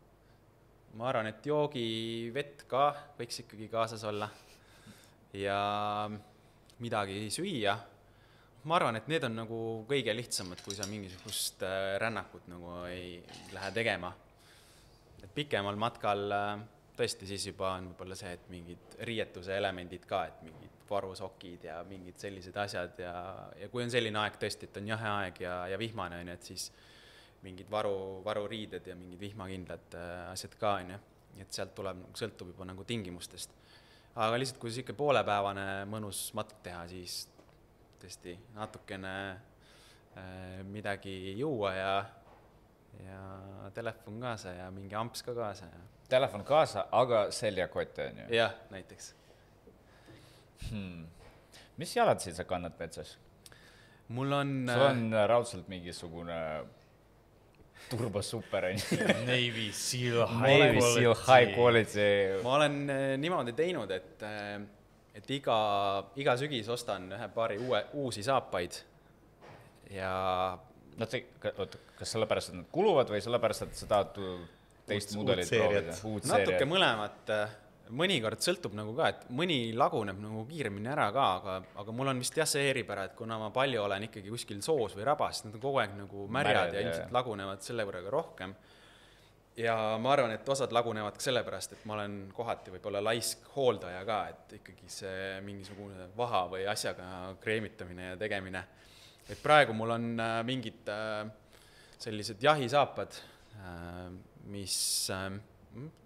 ma arvan , et joogivett ka võiks ikkagi kaasas olla ja midagi süüa . ma arvan , et need on nagu kõige lihtsamad , kui sa mingisugust äh, rännakut nagu ei lähe tegema . et pikemal matkal äh, tõesti siis juba on võib-olla see , et mingid riietuse elemendid ka , et mingid varusokid ja mingid sellised asjad ja , ja kui on selline aeg tõesti , et on jahe aeg ja , ja vihmane on ju , et siis mingid varu , varuriided ja mingid vihmakindlad äh, asjad ka on ju , et sealt tuleb , sõltub juba nagu tingimustest . aga lihtsalt , kui sihuke poolepäevane mõnus matk teha , siis tõesti natukene äh, midagi juua ja , ja telefon kaasa ja mingi amps ka kaasa ja telefon kaasa , aga seljakott on ju . jah , näiteks . Hmm. mis jalatsid sa kannad metsas ? mul on sul on äh, raudselt mingisugune turbo super on ju . Navy Seal Navy Seal high quality . ma olen äh, niimoodi teinud , et äh, et iga , iga sügis ostan ühe paari uue , uusi saapaid ja no see , oota , kas sellepärast , et nad kuluvad või sellepärast , et sa tahad teist Uut- mudelit uut seeriat. proovida ? uut natuke seeriat . mõlemat , mõnikord sõltub nagu ka , et mõni laguneb nagu kiiremini ära ka , aga , aga mul on vist jah see eripära , et kuna ma palju olen ikkagi kuskil soos või rabas , nad on kogu aeg nagu märjad Märjad, ja jah, ilmselt jah. lagunevad selle võrra ka rohkem . ja ma arvan , et osad lagunevad ka sellepärast , et ma olen kohati võib-olla laisk hooldaja ka , et ikkagi see mingisugune vaha või asjaga kreemitamine ja tegemine . et praegu mul on äh, mingid äh, sellised jahisaapad äh, , mis äh, enam-vähem ,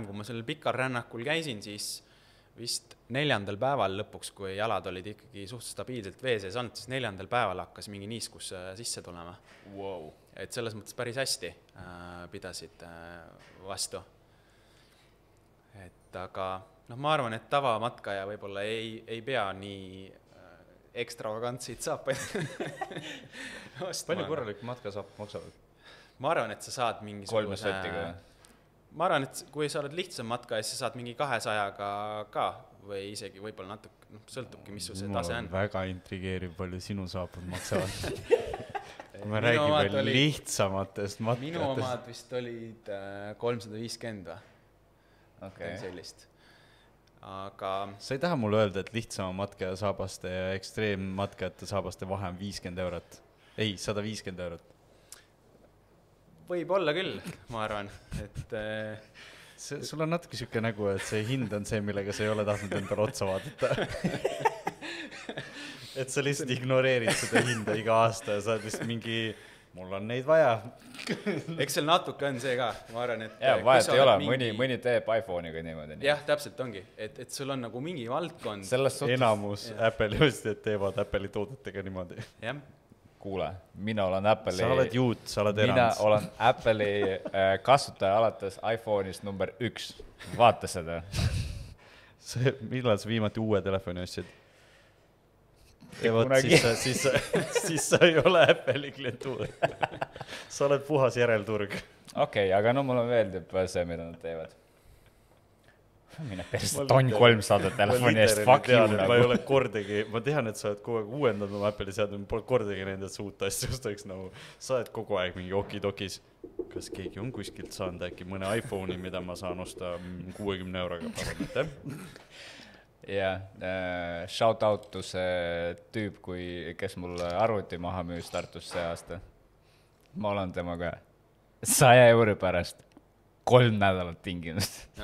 kui ma sellel pikal rännakul käisin , siis vist neljandal päeval lõpuks , kui jalad olid ikkagi suht stabiilselt vee sees olnud , siis neljandal päeval hakkas mingi niiskus äh, sisse tulema . Wow. et selles mõttes päris hästi äh, pidasid äh, vastu . et aga noh , ma arvan , et tavamatkaja võib-olla ei , ei pea nii äh, ekstravagantseid saapaid ostma . palju korralik matkasaap maksavad ? ma arvan , et sa saad kolme mingisuguse sotiga . ma arvan , et kui sa oled lihtsam matka , siis sa saad mingi kahesajaga ka või isegi võib-olla natuke , noh , sõltubki , mis sul see tase on . väga intrigeeriv , palju sinu saapad maksavad . me Minu räägime omad oli- lihtsamatest minu matkatest . omad vist olid kolmsada viiskümmend või okei okay. , sellist . aga sa ei taha mulle öelda , et lihtsama matkaja saabaste ja ekstreemmatkajate saabaste vahe on viiskümmend eurot ? ei , sada viiskümmend eurot . võib-olla küll , ma arvan , et äh, see , sul on natuke siuke nägu , et see hind on see , millega sa ei ole tahtnud endale otsa vaadata . et sa lihtsalt ignoreerid seda hinda iga aasta ja sa oled lihtsalt mingi , mul on neid vaja . eks seal natuke on see ka , ma arvan , et jaa , kui vahet sa ei oled ole , mingi- mõni , mõni teeb iPhone'iga niimoodi . jah , täpselt ongi , et , et sul on nagu mingi valdkond , selles suhtes , enamus Jah. Apple'i ostjad teevad Apple'i toodetega niimoodi . jah , kuule , mina olen Apple'i sa oled juut , sa oled mina erand . olen Apple'i äh, kasutaja alates iPhone'ist number üks . vaata seda . see , millal sa viimati uue telefoni ostsid ? ja vot kunagi. siis sa , siis sa , siis sa ei ole Apple'i klientuur . sa oled puhas järelturg . okei okay, , aga no mulle meeldib see , mida nad teevad . mine persse Ma , tonn literally- kolmsada telefoni eest , fuck you ma ei nagu . ole kordagi , ma tean , et sa oled kogu aeg uuendanud oma Apple'i seadme , ma pole kordagi näinud , et sa uut asja ostaks nagu , sa oled kogu aeg mingi okidokis . kas keegi on kuskilt saanud äkki mõne iPhone'i , mida ma saan osta kuuekümne euroga , palun , aitäh . jah , shout out to see tüüp , kui , kes mul arvuti maha müüs Tartus see aasta . ma olen temaga saja euri pärast kolm nädalat tinginud .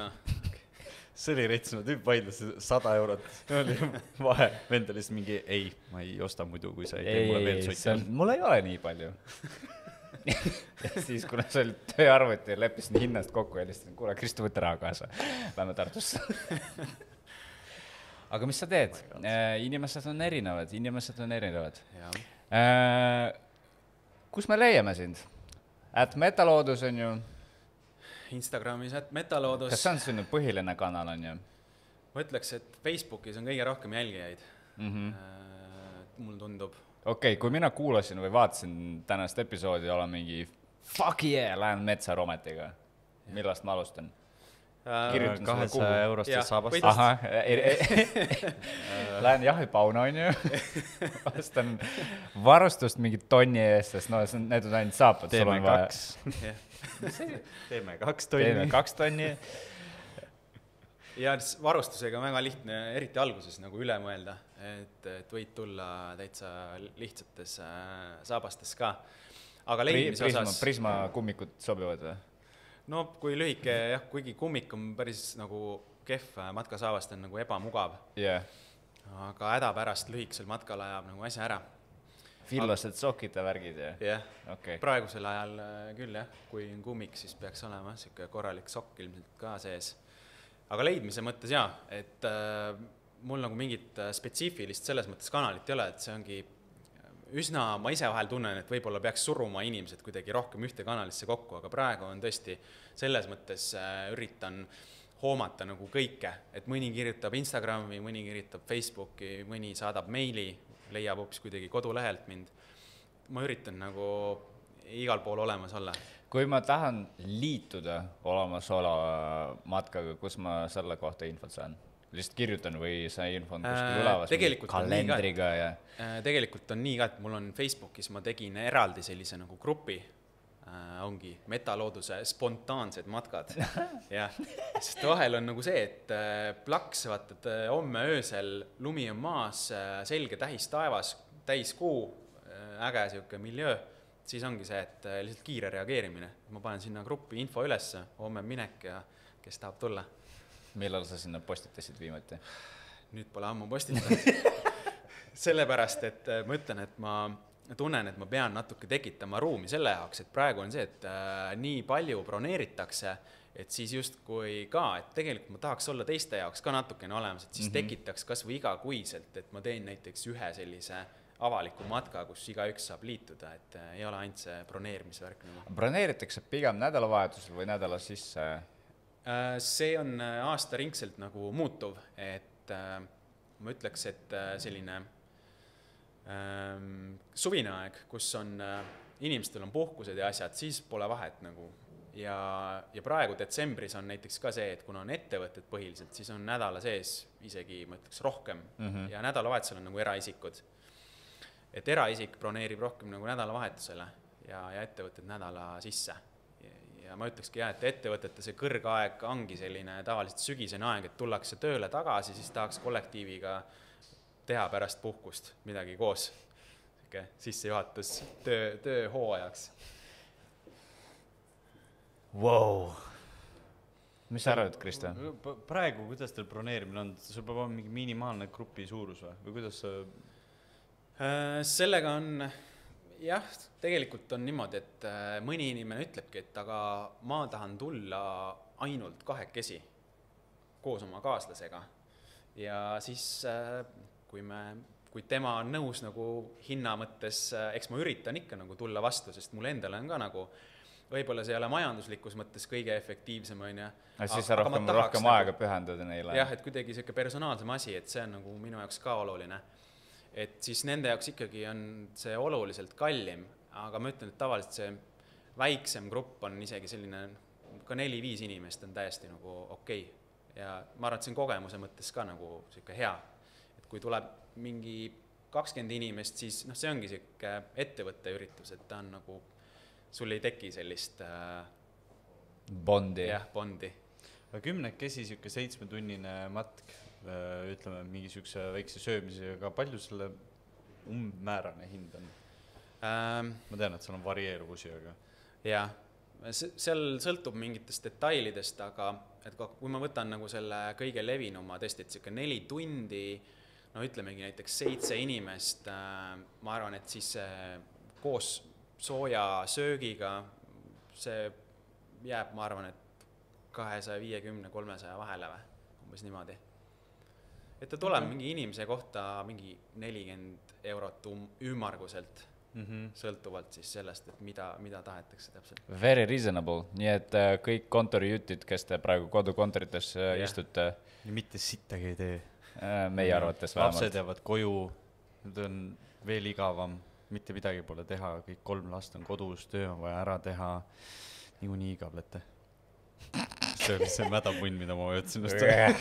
see oli rets , no tüüp vaidles sada eurot , oli vahe , vend oli lihtsalt mingi ei , ma ei osta muidu , kui sa ei tee ei , mulle veel ei , see sotti on , mul ei ole nii palju . ja siis , kuna see oli tööarvuti , leppisin hinnast kokku ja helistasin , kuule , Kristo , võta raha kaasa , lähme Tartusse . aga mis sa teed? Inimesed on erinevad, inimesed on erinevad. Jah. Äh, kus me leiame sind? At Metaloodus on ju. Instagramis at Metaloodus. Kas see on sinu põhiline kanal on ju? Ma ütleks, et Facebookis on kõige rohkem jälgijaid. Mm-hmm. Mul tundub. Okei, okay, kui mina kuulasin või vaatasin tänast episoodi, olen mingi fuck yeah, lähen metsa rometiga. Millast ma alustan? Kirjutan kahesaja eurostest saabast. Aha, lähen jahi pauna on ju. Ostan varustust mingi tonni eest, sest no, need on ainult saapad. Teeme kaks. Teeme kaks tonni. Teeme kaks tonni. Ja varustusega on väga lihtne, eriti alguses nagu üle mõelda, et, et võid tulla täitsa lihtsates saabastes ka. Aga leidmise Prisma, osas... Prisma kummikud sobivad või? No kui lühike, jah, kuigi kummik on päris nagu kehv, matkasaavast on nagu ebamugav. Yeah. Aga häda pärast lühikesel matkal ajab nagu asja ära. Fillased sokid ja värgid, jah? Jah, okay. Praegusel ajal küll, jah. Kui on kummik, siis peaks olema siuke korralik sokk ilmselt ka sees. Aga leidmise mõttes jah, et äh, mul nagu mingit spetsiifilist selles mõttes kanalit ei ole, et see ongi üsna, ma ise vahel tunnen, et võib-olla peaks suruma inimesed kuidagi rohkem ühte kanalisse kokku, aga praegu on tõesti selles mõttes äh, üritan hoomata nagu kõike, et mõni kirjutab Instagrami, mõni kirjutab Facebooki, mõni saadab meili, leiab hoopis kuidagi kodulehelt mind. Ma üritan nagu igal pool olemas olla. Kui ma tahan liituda olemasolu matkaga, kus ma selle kohta infot saan? Lihtsalt kirjutan või see info on kuskil üleval tegelikult kalendriga ja... Tegelikult on nii ka, et mul on Facebookis, ma tegin eraldi sellise nagu grupi, äh, ongi Metalooduse spontaansed matkad. Ja, sest vahel on nagu see, et äh, plaks, vaatad, äh, homme öösel lumi on maas, äh, selge tähis taevas, täis kuu, äh, äge siuke miljöö, siis ongi see, et äh, lihtsalt kiire reageerimine. Ma panen sinna gruppi info ülesse, homme minek ja kes tahab tulla. Millal sa sinna postitasid viimati? Nüüd pole ammu postitanud. Sellepärast, et ma ütlen, et ma tunnen, et ma pean natuke tekitama ruumi selle jaoks, et praegu on see, et äh, nii palju broneeritakse, et siis just kui ka, et tegelikult ma tahaks olla teiste jaoks ka natukene olemas, et siis mm-hmm. tekitaks kas või iga kuiselt, et ma teen näiteks ühe sellise avaliku matka, kus iga üks saab liituda, et äh, ei ole ainult see broneerimisvärk. Nagu. Broneeritakse pigem nädalavahetusel või nädala sisse? See on aastaringselt nagu muutuv, et äh, ma ütleks, et äh, selline äh, suvine aeg, kus on äh, inimestel on puhkused ja asjad, siis pole vahet nagu. Ja, ja praegu detsembris on näiteks ka see, et kuna on ettevõtted põhiliselt, siis on nädala sees isegi, ma ütleks, rohkem mm-hmm. ja nädalavahetusel on nagu eraisikud. Et eraisik broneerib rohkem nagu nädalavahetusele ja, ja ettevõtted nädala sisse. Ja ma ütlekski jah, et ettevõtete see kõrgaeg ongi selline tavaliselt sügisene aeg, et tullakse tööle tagasi, siis tahaks kollektiiviga teha pärast puhkust midagi koos. Siuke sissejuhatus töö, töö hooajaks. Wow. Mis sa arvad, Kristo? Praegu, kuidas teil broneerimine on? Sul peab olema mingi minimaalne grupi suurus või? Või kuidas sa... Sellega on... Jah, tegelikult on niimoodi, et mõni inimene ütlebki, et aga ma tahan tulla ainult kahekesi koos oma kaaslasega. Ja siis, kui, me, kui tema on nõus nagu hinna mõttes, eks ma üritan ikka nagu tulla vastu, sest mul endale on ka nagu, võib-olla see ei ole majanduslikus mõttes kõige efektiivsem, on ja. Siis sa rohkem, rohkem aega nagu, pühendada neile. Jah, et kuidagi selline personaalsem asi, et see on nagu minu jaoks ka oluline. Et siis nende jaoks ikkagi on see oluliselt kallim, aga ma ütlen, et tavaliselt see väiksem grupp on isegi selline, ka neli-viis inimest on täiesti nagu okei. Ja ma arvan, et see on kogemuse mõttes ka nagu selline hea. Et kui tuleb mingi kakskümmend inimest, siis no see ongi selline ettevõtte üritus, et ta on nagu, sul ei teki sellist äh, bondi. Jah, bondi. Kümnekesi selline seitsmetunnine matk, ütleme, mingi sükse väikse söömisega, palju selle umbmäärane hind on? Ähm, ma tean, et seal on varieeruvusi, aga... Jah, seal sõltub mingitest detailidest, aga et kui ma võtan nagu selle kõige levinuma tõesti, et selline neli tundi, no ütlemegi näiteks seitse inimest, ma arvan, et siis koos sooja söögiga see jääb, ma arvan, et kahesaja viiekümne kolmesaja vahele või, umbes niimoodi. et ta tuleb mingi inimese kohta mingi nelikümmend eurot um, ümmarguselt mm -hmm. sõltuvalt siis sellest, et mida, mida tahetakse täpselt. Very reasonable, nii et äh, kõik kontorijutid, kes te praegu kodukontorites äh, yeah. istute. ja mitte sittagi ei tee. Äh, meie arvates vähemalt. Lapsed jäävad koju, nüüd on veel igavam, mitte midagi pole teha, kõik kolm last on kodus, töö on vaja ära teha, niikuinii igablete. See oli see mädapunn, mida ma võtsin just.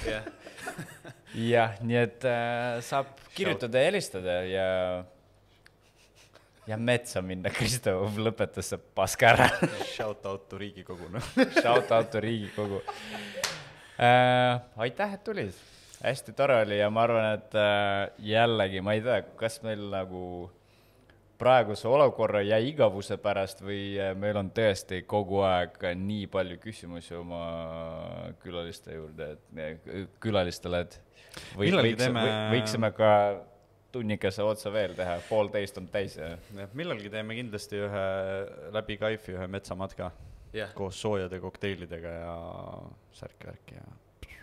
jah, nii et äh, saab kirjutada ja helistada ja ja metsa minna. Kristo lõpetas see paska ära. Shout out to Riigikogu. No. Shout out to Riigikogu. Äh, aitäh, et tulid. Hästi tore oli ja ma arvan, et äh, jällegi, ma ei tea, kas meil nagu praeguse olukorra jäi igavuse pärast või meil on tõesti kogu aeg nii palju küsimusi oma külaliste juurde, et külalistele, et või, võiks, teeme... või, võiksime ka tunnikese otsa veel teha, poolteist on täis. Ja. Ja, millalgi teeme kindlasti ühe läbi Kaifi ühe metsamatka yeah. koos soojade kokteilidega ja särki-värki ja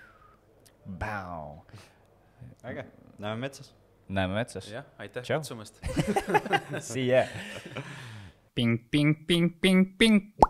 Bau. Äge, näeme metsas. Näeme metsas. Jah, aitäh kutsumast. See ya. Ping, ping, ping, ping, ping.